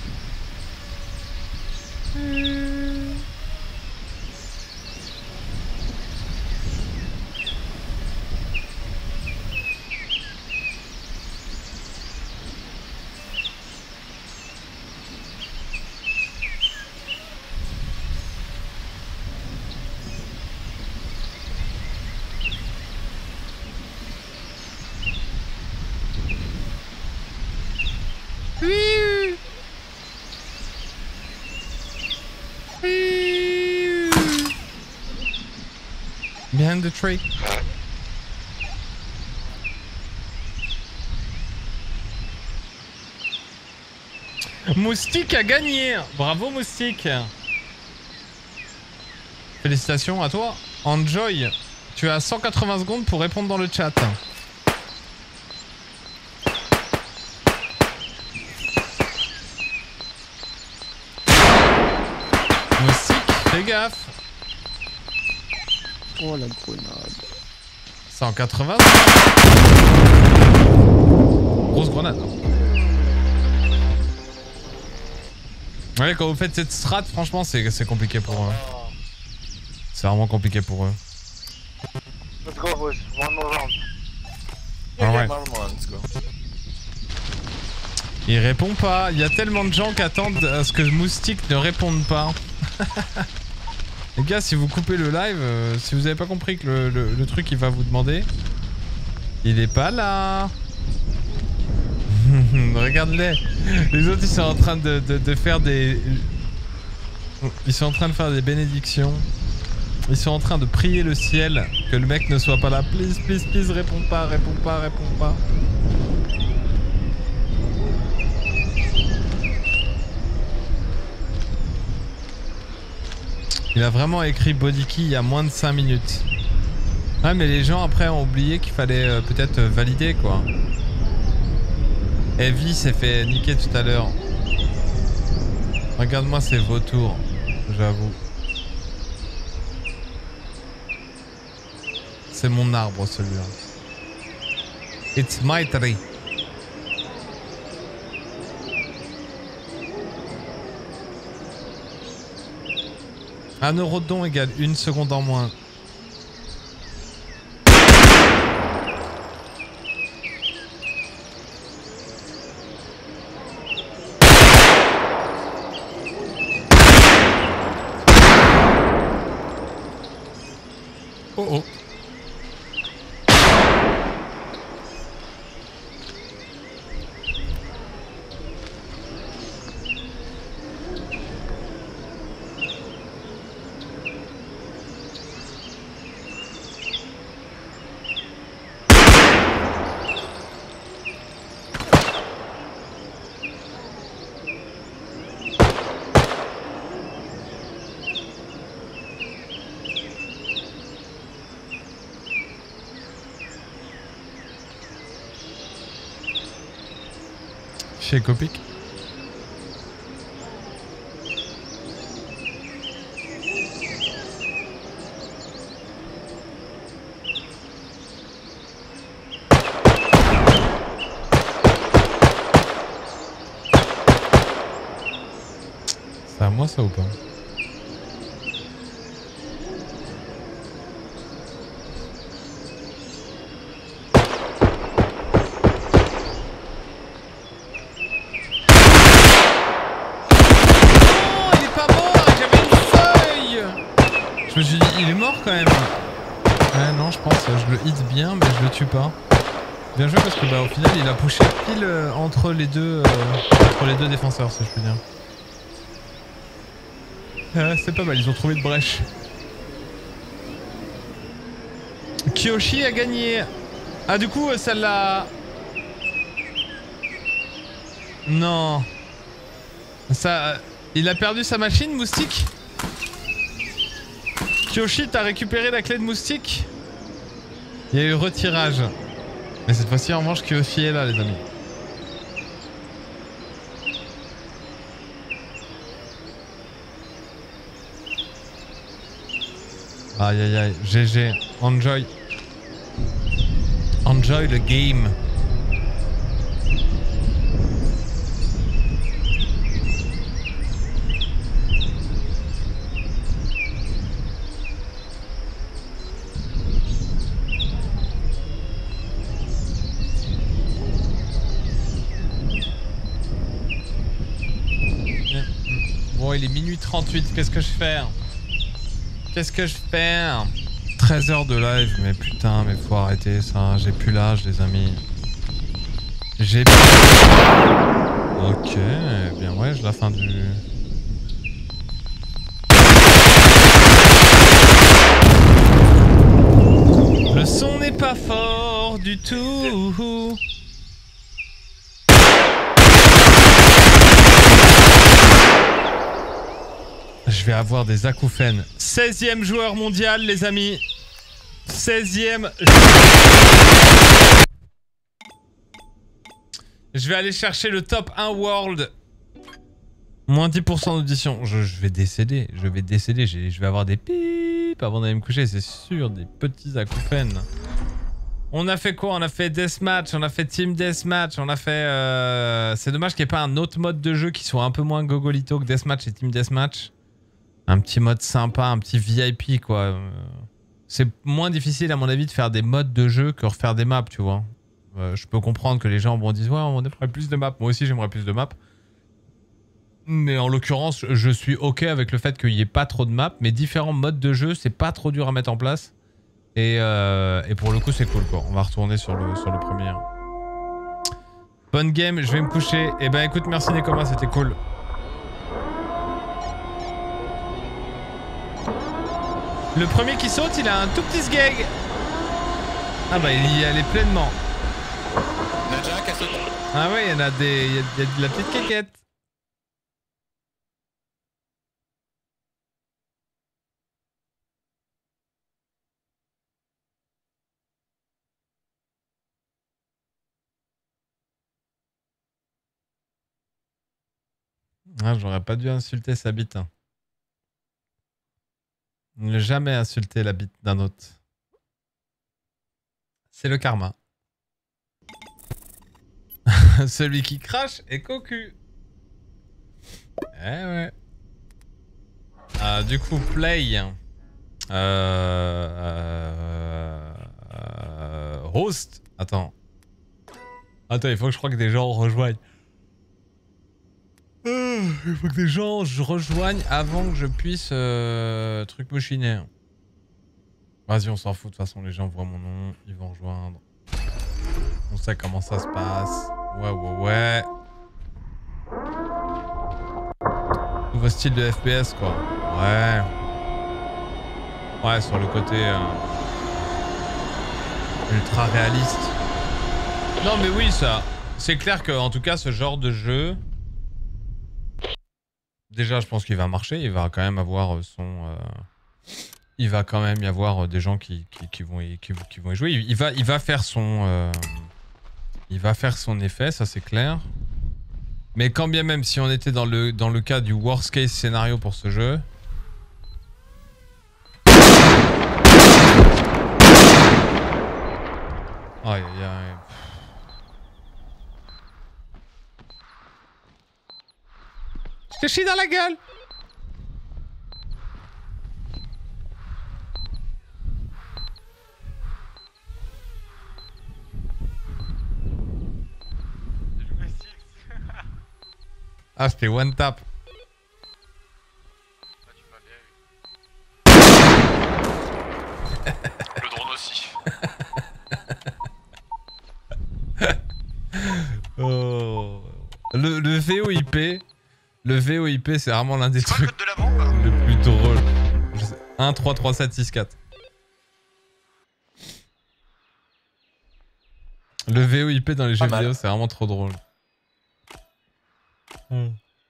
[SPEAKER 1] Piou. Piou. Piou. Behind the tree. Moustique a gagné. Bravo Moustique. Félicitations à toi. Enjoy. Tu as cent quatre-vingts secondes pour répondre dans le chat. Moustique, fais gaffe.
[SPEAKER 4] Oh la grenade.
[SPEAKER 1] cent quatre-vingts. Grosse grenade. Ouais, quand vous faites cette strat, franchement, c'est compliqué pour eux. C'est vraiment compliqué pour eux.
[SPEAKER 6] Let's go, boys. One more round.
[SPEAKER 1] Alright.
[SPEAKER 2] One more round, let's go.
[SPEAKER 1] Il répond pas. Il y a tellement de gens qui attendent à ce que Moustique ne réponde pas. Les gars, si vous coupez le live, euh, si vous avez pas compris que le, le, le truc il va vous demander, il est pas là. Regarde-les. Les autres ils sont en train de, de, de faire des... Ils sont en train de faire des bénédictions. Ils sont en train de prier le ciel que le mec ne soit pas là. Please, please, please, réponds pas, réponds pas, réponds pas. Il a vraiment écrit body key il y a moins de cinq minutes. Ouais, mais les gens après ont oublié qu'il fallait euh, peut-être euh, valider quoi. Heavy s'est fait niquer tout à l'heure. Regarde-moi ces vautours, j'avoue. C'est mon arbre celui-là. It's my tree. Un euro de don égale une seconde en moins. Oh oh. Chez Copic. C'est à moi ça ou pas? Je me suis dit, il est mort quand même. Ouais, non, je pense, je le hit bien, mais je le tue pas. Bien joué parce que bah au final, il a pushé pile euh, entre les deux, euh, entre les deux défenseurs, si je puis dire. Euh, C'est pas mal, ils ont trouvé de brèche. Kiyoshi a gagné. Ah du coup celle-là... Non. Ça... Il a perdu sa machine, Moustique? Kiyoshi, t'as récupéré la clé de Moustique? Il y a eu retirage. Mais cette fois-ci, en revanche, Kiyoshi est là, les amis. Aïe aïe aïe, G G, enjoy. Enjoy the game. Bon, il est minuit trente-huit, qu'est-ce que je fais? Qu'est-ce que je fais? treize heures de live, mais putain, mais faut arrêter ça. J'ai plus l'âge, les amis. J'ai plus... Ok, eh bien ouais, je la fin du... Le son n'est pas fort du tout. Je vais avoir des acouphènes. seizième joueur mondial, les amis. seizième. Je vais aller chercher le top un world. Moins dix pour cent d'audition. Je, je vais décéder. Je vais décéder. Je vais avoir des pipes avant d'aller me coucher, c'est sûr. Des petits acouphènes. On a fait quoi? On a fait Deathmatch, on a fait Team Deathmatch, on a fait... Euh... C'est dommage qu'il n'y ait pas un autre mode de jeu qui soit un peu moins gogolito que Deathmatch et Team Deathmatch. Un petit mode sympa, un petit V I P quoi. C'est moins difficile à mon avis de faire des modes de jeu que refaire des maps, tu vois. Euh, je peux comprendre que les gens vont dire ouais, on aimerait plus de maps. Moi aussi j'aimerais plus de maps. Mais en l'occurrence, je suis ok avec le fait qu'il n'y ait pas trop de maps, mais différents modes de jeu, c'est pas trop dur à mettre en place. Et, euh, et pour le coup, c'est cool quoi. On va retourner sur le, sur le premier. Bonne game, je vais me coucher. Et ben écoute, merci Nekoma, c'était cool. Le premier qui saute, il a un tout petit sgeg. Ah bah il y allait pleinement.
[SPEAKER 2] Il y en a déjà un qui a sauté.
[SPEAKER 1] Ah ouais, il y en a des... Il y a, il y a de la petite quéquette. Ah, j'aurais pas dû insulter sa bite. Hein. Ne jamais insulter la bite d'un autre. C'est le karma. Celui qui crache est cocu. Eh ouais. Ah, du coup, play. Euh, euh, euh, host. Attends. Attends, il faut que je crois que des gens rejoignent. Euh, il faut que des gens je rejoignent avant que je puisse euh, truc machiner. Vas-y, on s'en fout. De toute façon, les gens voient mon nom, ils vont rejoindre. On sait comment ça se passe. Ouais, ouais, ouais. Nouveau style de F P S, quoi. Ouais. Ouais, sur le côté euh, ultra réaliste. Non, mais oui, ça. C'est clair que, en tout cas, ce genre de jeu. Déjà, je pense qu'il va marcher. Il va quand même avoir son. Euh... Il va quand même y avoir des gens qui, qui, qui, vont, y, qui, qui vont y jouer. Il, il, va, il va faire son. Euh... Il va faire son effet, ça c'est clair. Mais quand bien même, si on était dans le, dans le cas du worst case scénario pour ce jeu. Aïe aïe aïe. Je te chie dans la gueule! Ah, c'était one tap.
[SPEAKER 3] Ah, tu m'as bien eu. Le drone aussi.
[SPEAKER 1] Oh. Le, le V O I P, le V O I P, c'est vraiment l'un des trucs
[SPEAKER 3] de la bombe
[SPEAKER 1] le plus drôle. un trois trois sept six quatre. Le V O I P dans les jeux
[SPEAKER 2] Pas mal.
[SPEAKER 1] vidéo, c'est vraiment trop drôle. Mm.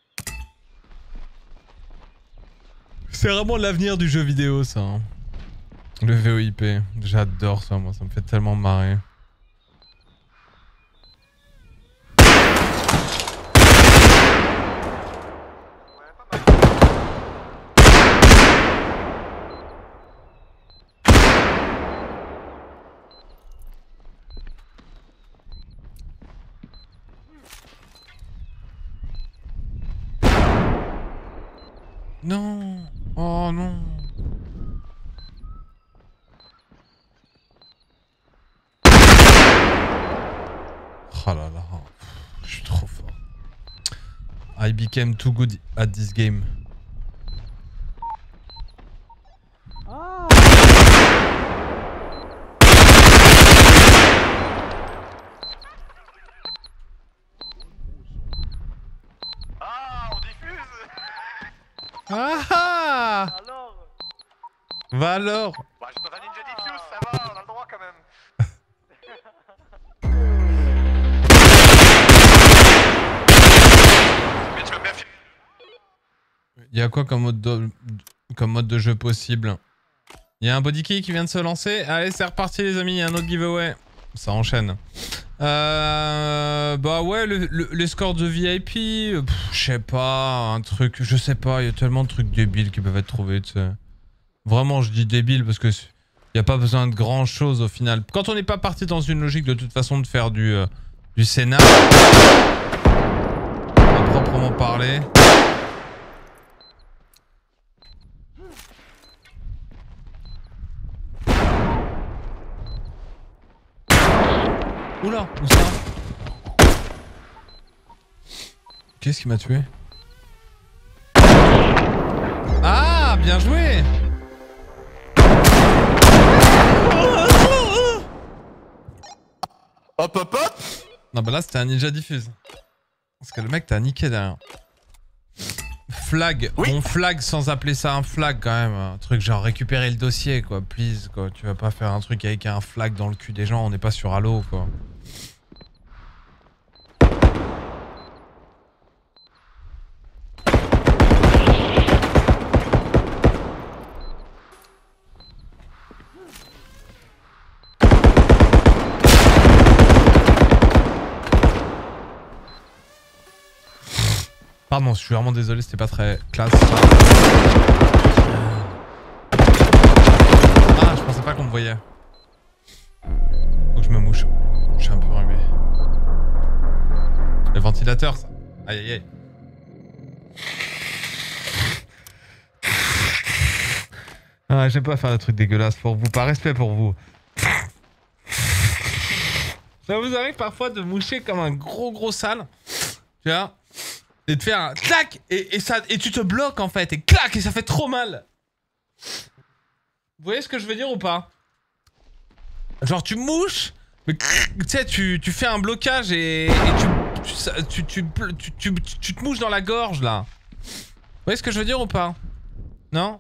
[SPEAKER 1] C'est vraiment l'avenir du jeu vidéo, ça. Hein. Le V O I P. J'adore ça, moi. Ça me fait tellement marrer. Non. Oh non. Oh là là. Je suis trop fort. I became too good at this game.
[SPEAKER 3] Ah, on diffuse.
[SPEAKER 1] Ah ah.
[SPEAKER 6] Alors
[SPEAKER 1] Va alors.
[SPEAKER 3] Bah, je dans un ninja diffuse, ça va, on a le droit quand même. Mais tu vas bien filmer.
[SPEAKER 1] Il y a quoi comme mode de, comme mode de jeu possible? Il y a un body key qui vient de se lancer. Allez, c'est reparti les amis, il y a un autre giveaway. Ça enchaîne. Euh, bah ouais, le, le, les scores de V I P, je sais pas, un truc, je sais pas, il y a tellement de trucs débiles qui peuvent être trouvés, tu sais. Vraiment, je dis débile parce que il n'y a pas besoin de grand chose au final. Quand on n'est pas parti dans une logique de toute façon de faire du, euh, du scénar, à proprement parler. Oula, où ça? Qu'est-ce qui m'a tué? Ah, bien joué!
[SPEAKER 2] Hop hop hop.
[SPEAKER 1] Non bah là c'était un ninja diffuse. Parce que le mec t'a niqué derrière. Flag,
[SPEAKER 2] Oui.
[SPEAKER 1] bon flag sans appeler ça un flag quand même. Un truc genre récupérer le dossier quoi, please quoi. Tu vas pas faire un truc avec un flag dans le cul des gens, on n'est pas sur Halo quoi. Pardon, je suis vraiment désolé, c'était pas très classe. Ah, je pensais pas qu'on me voyait. Faut que je me mouche. Je suis un peu rhumé. Le ventilateur, ça. Aïe aïe aïe. Ah, j'aime pas faire des trucs dégueulasses pour vous, par respect pour vous. Ça vous arrive parfois de moucher comme un gros gros sale, tu vois, et de faire un clac et, et ça et tu te bloques en fait et clac et ça fait trop mal. Vous voyez ce que je veux dire ou pas? Genre tu mouches, mais tu sais tu, tu fais un blocage et, et tu, tu, tu, tu, tu, tu, tu te mouches dans la gorge là. Vous voyez ce que je veux dire ou pas? Non?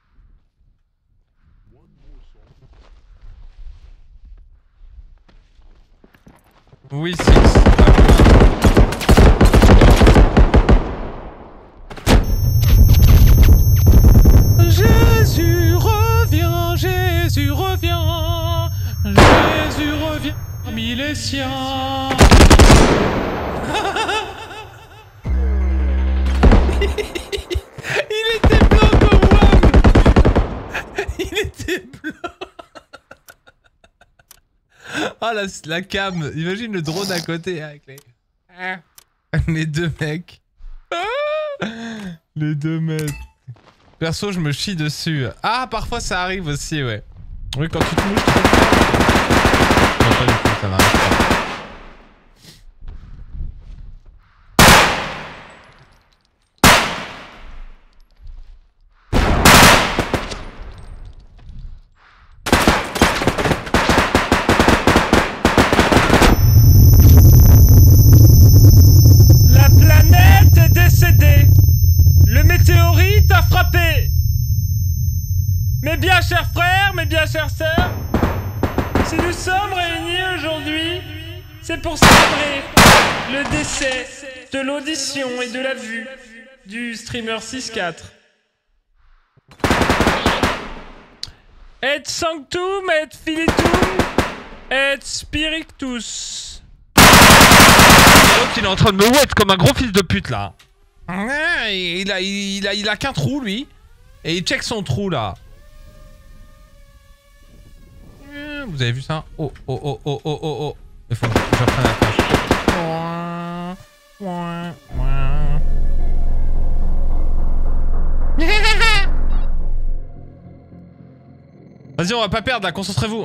[SPEAKER 1] Oui, six. Jésus revient, Jésus revient, Jésus revient parmi les siens. Il était blanc comme Wam. Il était blanc. Ah la, la cam, imagine le drone à côté avec les... les deux mecs. Les deux mecs. Perso je me chie dessus. Ah parfois ça arrive aussi ouais. Oui quand tu te mouches. Non pas du tout, ça m'arrive pas.
[SPEAKER 7] Le météorite a frappé. Mes bien chers frères, mes bien chères sœurs, si nous sommes réunis aujourd'hui, c'est pour célébrer le décès de l'audition et de la vue du streamer six quatre. Et sanctum, et filitum, et spiritus.
[SPEAKER 1] L'autre il est en train de me wet comme un gros fils de pute là. Il a, il a, il a qu'un trou lui. Et il check son trou là. Vous avez vu ça? Oh oh oh oh oh oh oh. Il faut que j'apprenne à faire. Vas-y, on va pas perdre là, concentrez-vous.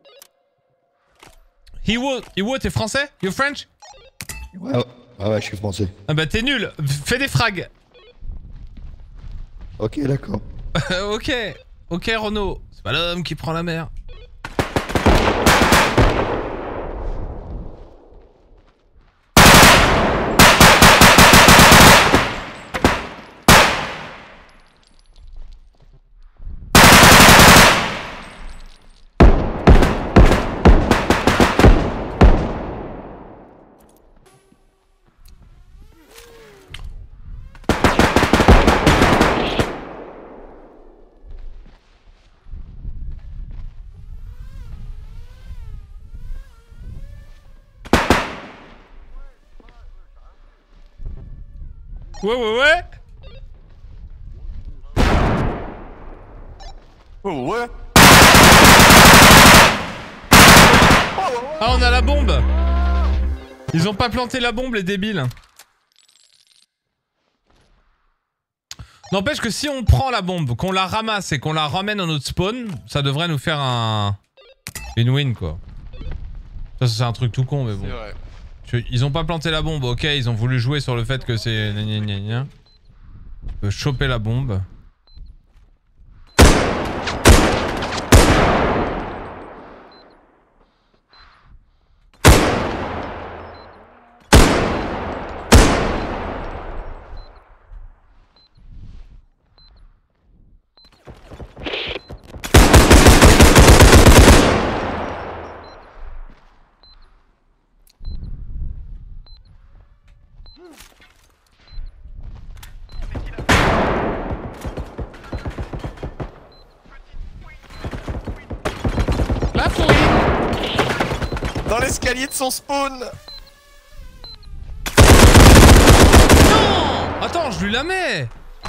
[SPEAKER 1] Iwo, Iwo, t'es français? You French?
[SPEAKER 8] Ouais, ouais, ouais, je suis français.
[SPEAKER 1] Ah bah t'es nul, fais des frags.
[SPEAKER 8] Ok, d'accord.
[SPEAKER 1] Ok, ok Renaud, c'est pas l'homme qui prend la mer. Ouais, ouais, ouais.
[SPEAKER 2] Oh ouais.
[SPEAKER 1] Ah, on a la bombe. Ils ont pas planté la bombe, les débiles. N'empêche que si on prend la bombe, qu'on la ramasse et qu'on la ramène dans notre spawn, ça devrait nous faire un... une win, quoi. Ça, c'est un truc tout con, mais bon.
[SPEAKER 2] C'est vrai.
[SPEAKER 1] Ils ont pas planté la bombe, ok, ils ont voulu jouer sur le fait que c'est... gna gna gna gna. On peut choper la bombe.
[SPEAKER 2] Dans l'escalier de son spawn.
[SPEAKER 1] Non! Attends, je lui la mets.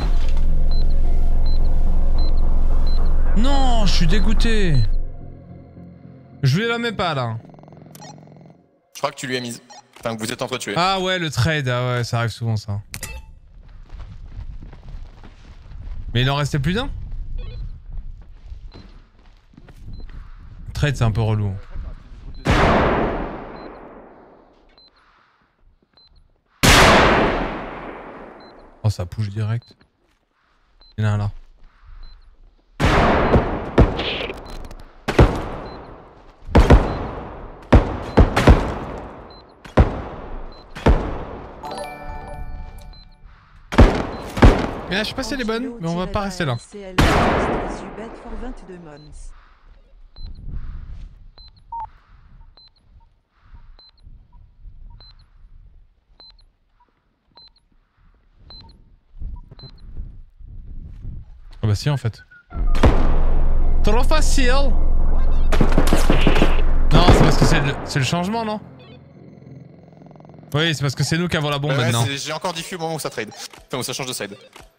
[SPEAKER 1] Non, je suis dégoûté. Je lui la mets pas là.
[SPEAKER 2] Je crois que tu lui as mise. Enfin, que vous êtes entretués.
[SPEAKER 1] Ah ouais, le trade, ah ouais, ça arrive souvent ça. Mais il en restait plus d'un? Trade, c'est un peu relou. Oh, ça push direct. Il y en a un là. Mais là, je sais pas si elle est bonne, mais on va pas rester là. Ah bah si en fait. Trop facile. Non, c'est parce que c'est le, c'est le changement, non? Oui, c'est parce que c'est nous qui avons la bombe
[SPEAKER 2] Bah ouais,
[SPEAKER 1] maintenant.
[SPEAKER 2] j'ai encore diffus au moment où ça trade. Enfin, où ça change de side.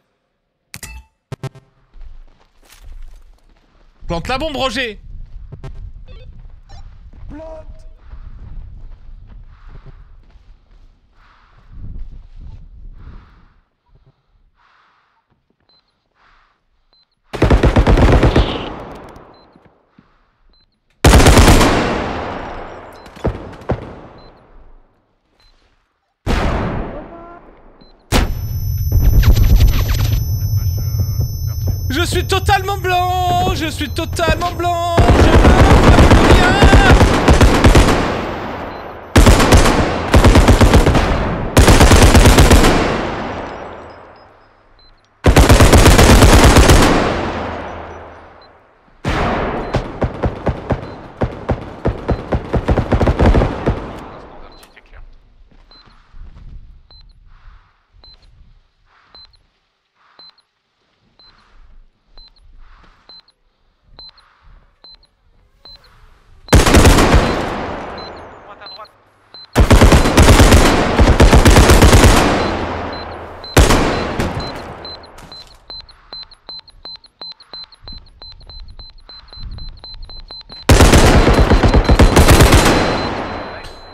[SPEAKER 1] Plante la bombe, Roger. Je suis totalement blanc, je suis totalement blanc, je ne vois plus rien.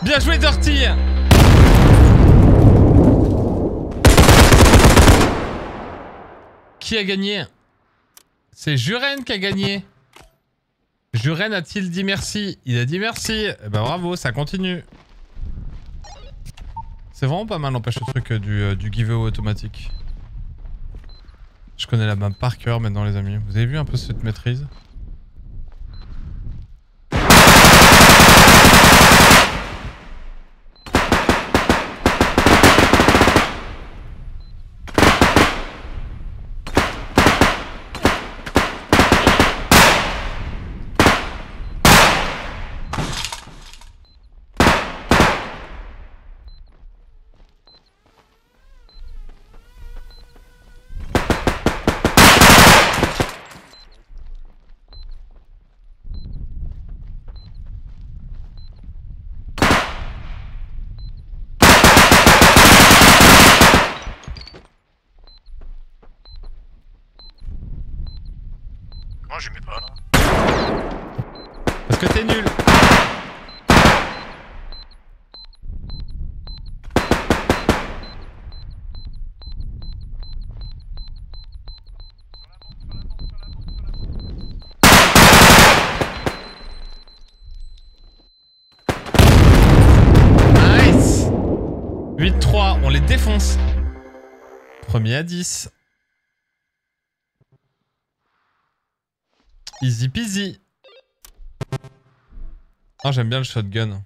[SPEAKER 1] Bien joué Dirty. Qui a gagné? C'est Juren qui a gagné. Juren a-t-il dit merci? Il a dit merci. Eh ben bravo, ça continue. C'est vraiment pas mal, n'empêche le truc euh, du, euh, du giveaway automatique. Je connais la map par cœur maintenant les amis. Vous avez vu un peu cette maîtrise?
[SPEAKER 3] Moi je mets pas là.
[SPEAKER 1] Parce que t'es nul. Nice. huit trois, on les défonce. Premier à dix. Easy peasy. Oh, j'aime bien le shotgun.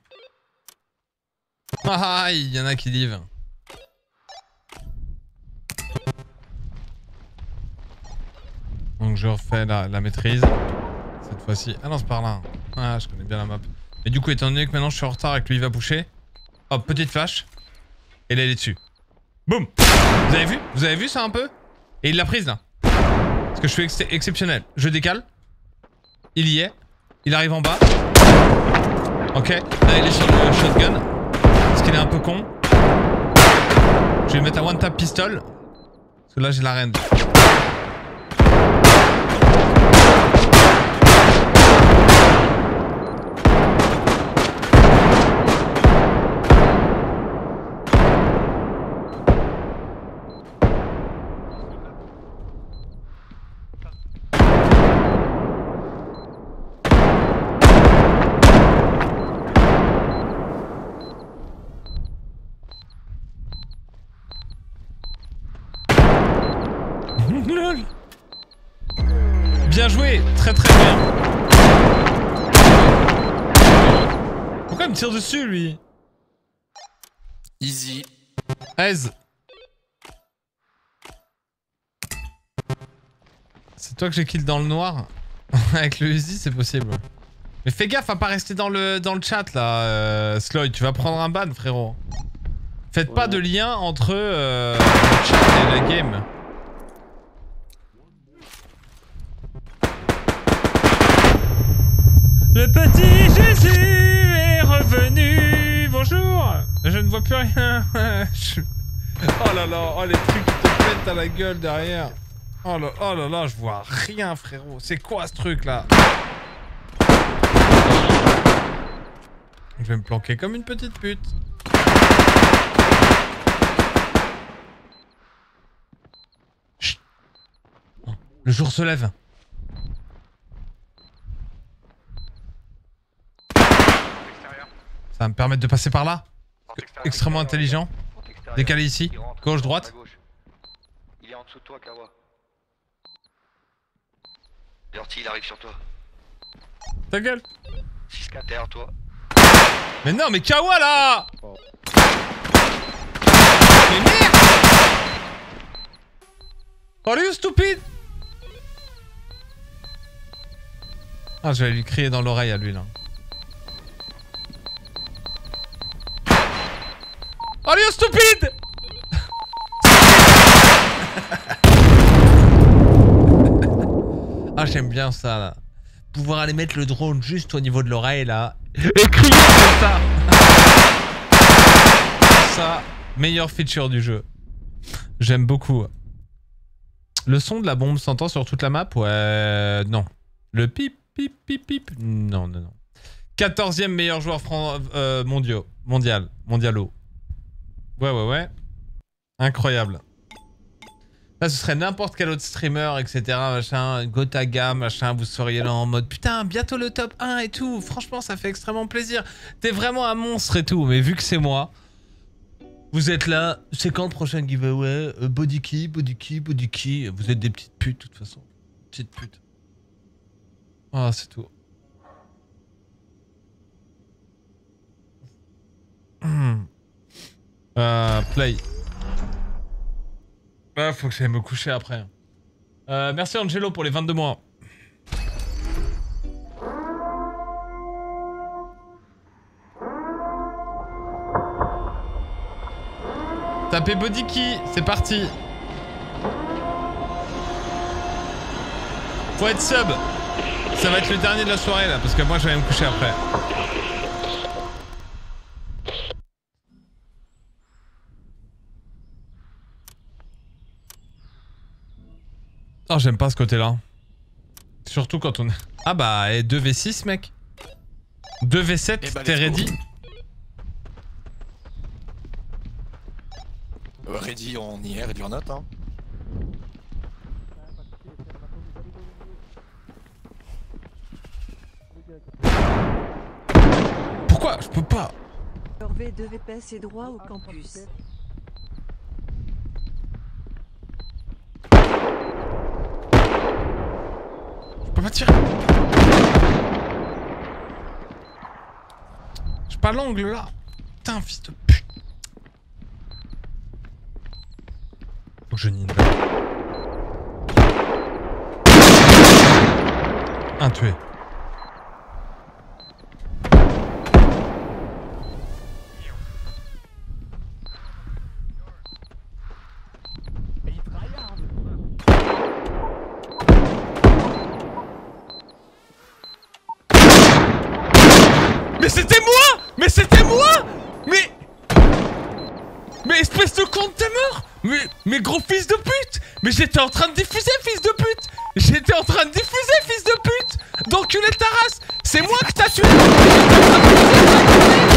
[SPEAKER 1] Ah, il y en a qui livrent. Donc je refais la, la maîtrise. Cette fois-ci. Ah non, c'est par là. Ah, je connais bien la map. Et du coup, étant donné que maintenant je suis en retard et que lui il va pusher. Hop, petite flash. Et là, il est dessus. Boum. Vous avez vu? Vous avez vu ça un peu? Et il l'a prise là. Parce que je suis ex exceptionnel. Je décale. Il y est. Il arrive en bas. Ok. Là, il est sur le shotgun. Parce qu'il est un peu con. Je vais mettre un one tap pistol. Parce que là, j'ai la range. Bien joué, très très bien. Pourquoi il me tire dessus lui?
[SPEAKER 2] Easy.
[SPEAKER 1] Aise. C'est toi que j'ai kill dans le noir? Avec le Uzi c'est possible. Mais fais gaffe à pas rester dans le, dans le chat là, euh, Sloy, tu vas prendre un ban frérot. Faites ouais. pas de lien entre euh, le chat et la game. Le petit Jésus est revenu. Bonjour. Je ne vois plus rien. Je... Oh là là, oh les trucs qui te pètent à la gueule derrière. Oh là, oh là là, je vois rien frérot. C'est quoi ce truc là? Je vais me planquer comme une petite pute. Chut. Le jour se lève. Ça va me permettre de passer par là. Extrêmement intelligent. Décalé ici. Gauche, droite.
[SPEAKER 9] Il est en dessous de toi, Kawa. Dirty, il arrive sur toi.
[SPEAKER 1] Ta gueule.
[SPEAKER 9] six quatre derrière toi.
[SPEAKER 1] Mais non, mais Kawa là. Mais merde. Are you stupid? Ah, je vais lui crier dans l'oreille à lui là. Are you stupid? Ah, j'aime bien ça là. Pouvoir aller mettre le drone juste au niveau de l'oreille là. Et crier comme ça. Ça, meilleure feature du jeu. J'aime beaucoup. Le son de la bombe s'entend sur toute la map? Ouais, non. Le pip, pip, pip, pip. Non, non, non. quatorzième meilleur joueur fran euh, mondiaux. Mondial. Mondialo. Ouais, ouais, ouais. Incroyable. Là, ce serait n'importe quel autre streamer, et cetera. Machin, Gotaga, machin, vous seriez là en mode putain, bientôt le top un et tout. Franchement, ça fait extrêmement plaisir. T'es vraiment un monstre et tout. Mais vu que c'est moi, vous êtes là. C'est quand le prochain giveaway? euh, Body key, body key, body key. Vous êtes des petites putes, de toute façon. Petites putes. Ah, c'est tout. euh, play. Ah, faut que j'aille me coucher après. Euh, merci Angelo pour les vingt-deux mois. Tapez body key, c'est parti. Faut être sub. Ça va être le dernier de la soirée là, parce que moi je vais me coucher après. Oh, j'aime pas ce côté-là. Surtout quand on... Ah bah, et deux v six, mec. deux v sept, bah, t'es ready?
[SPEAKER 2] euh, Ready, on y est, ready or not, hein.
[SPEAKER 1] Pourquoi? Je peux pas.
[SPEAKER 5] V deux V P S et droit au campus.
[SPEAKER 1] Je peux pas tirer. J'ai pas l'angle là. Putain, fils de pute. Faut que je nie. Un tué. Mais c'était moi! Mais c'était moi! Mais... Mais espèce de con de ta mort! Mais... Mais gros fils de pute! Mais j'étais en train de diffuser, fils de pute! J'étais en train de diffuser, fils de pute! D'enculer ta race! C'est moi que t'as tué!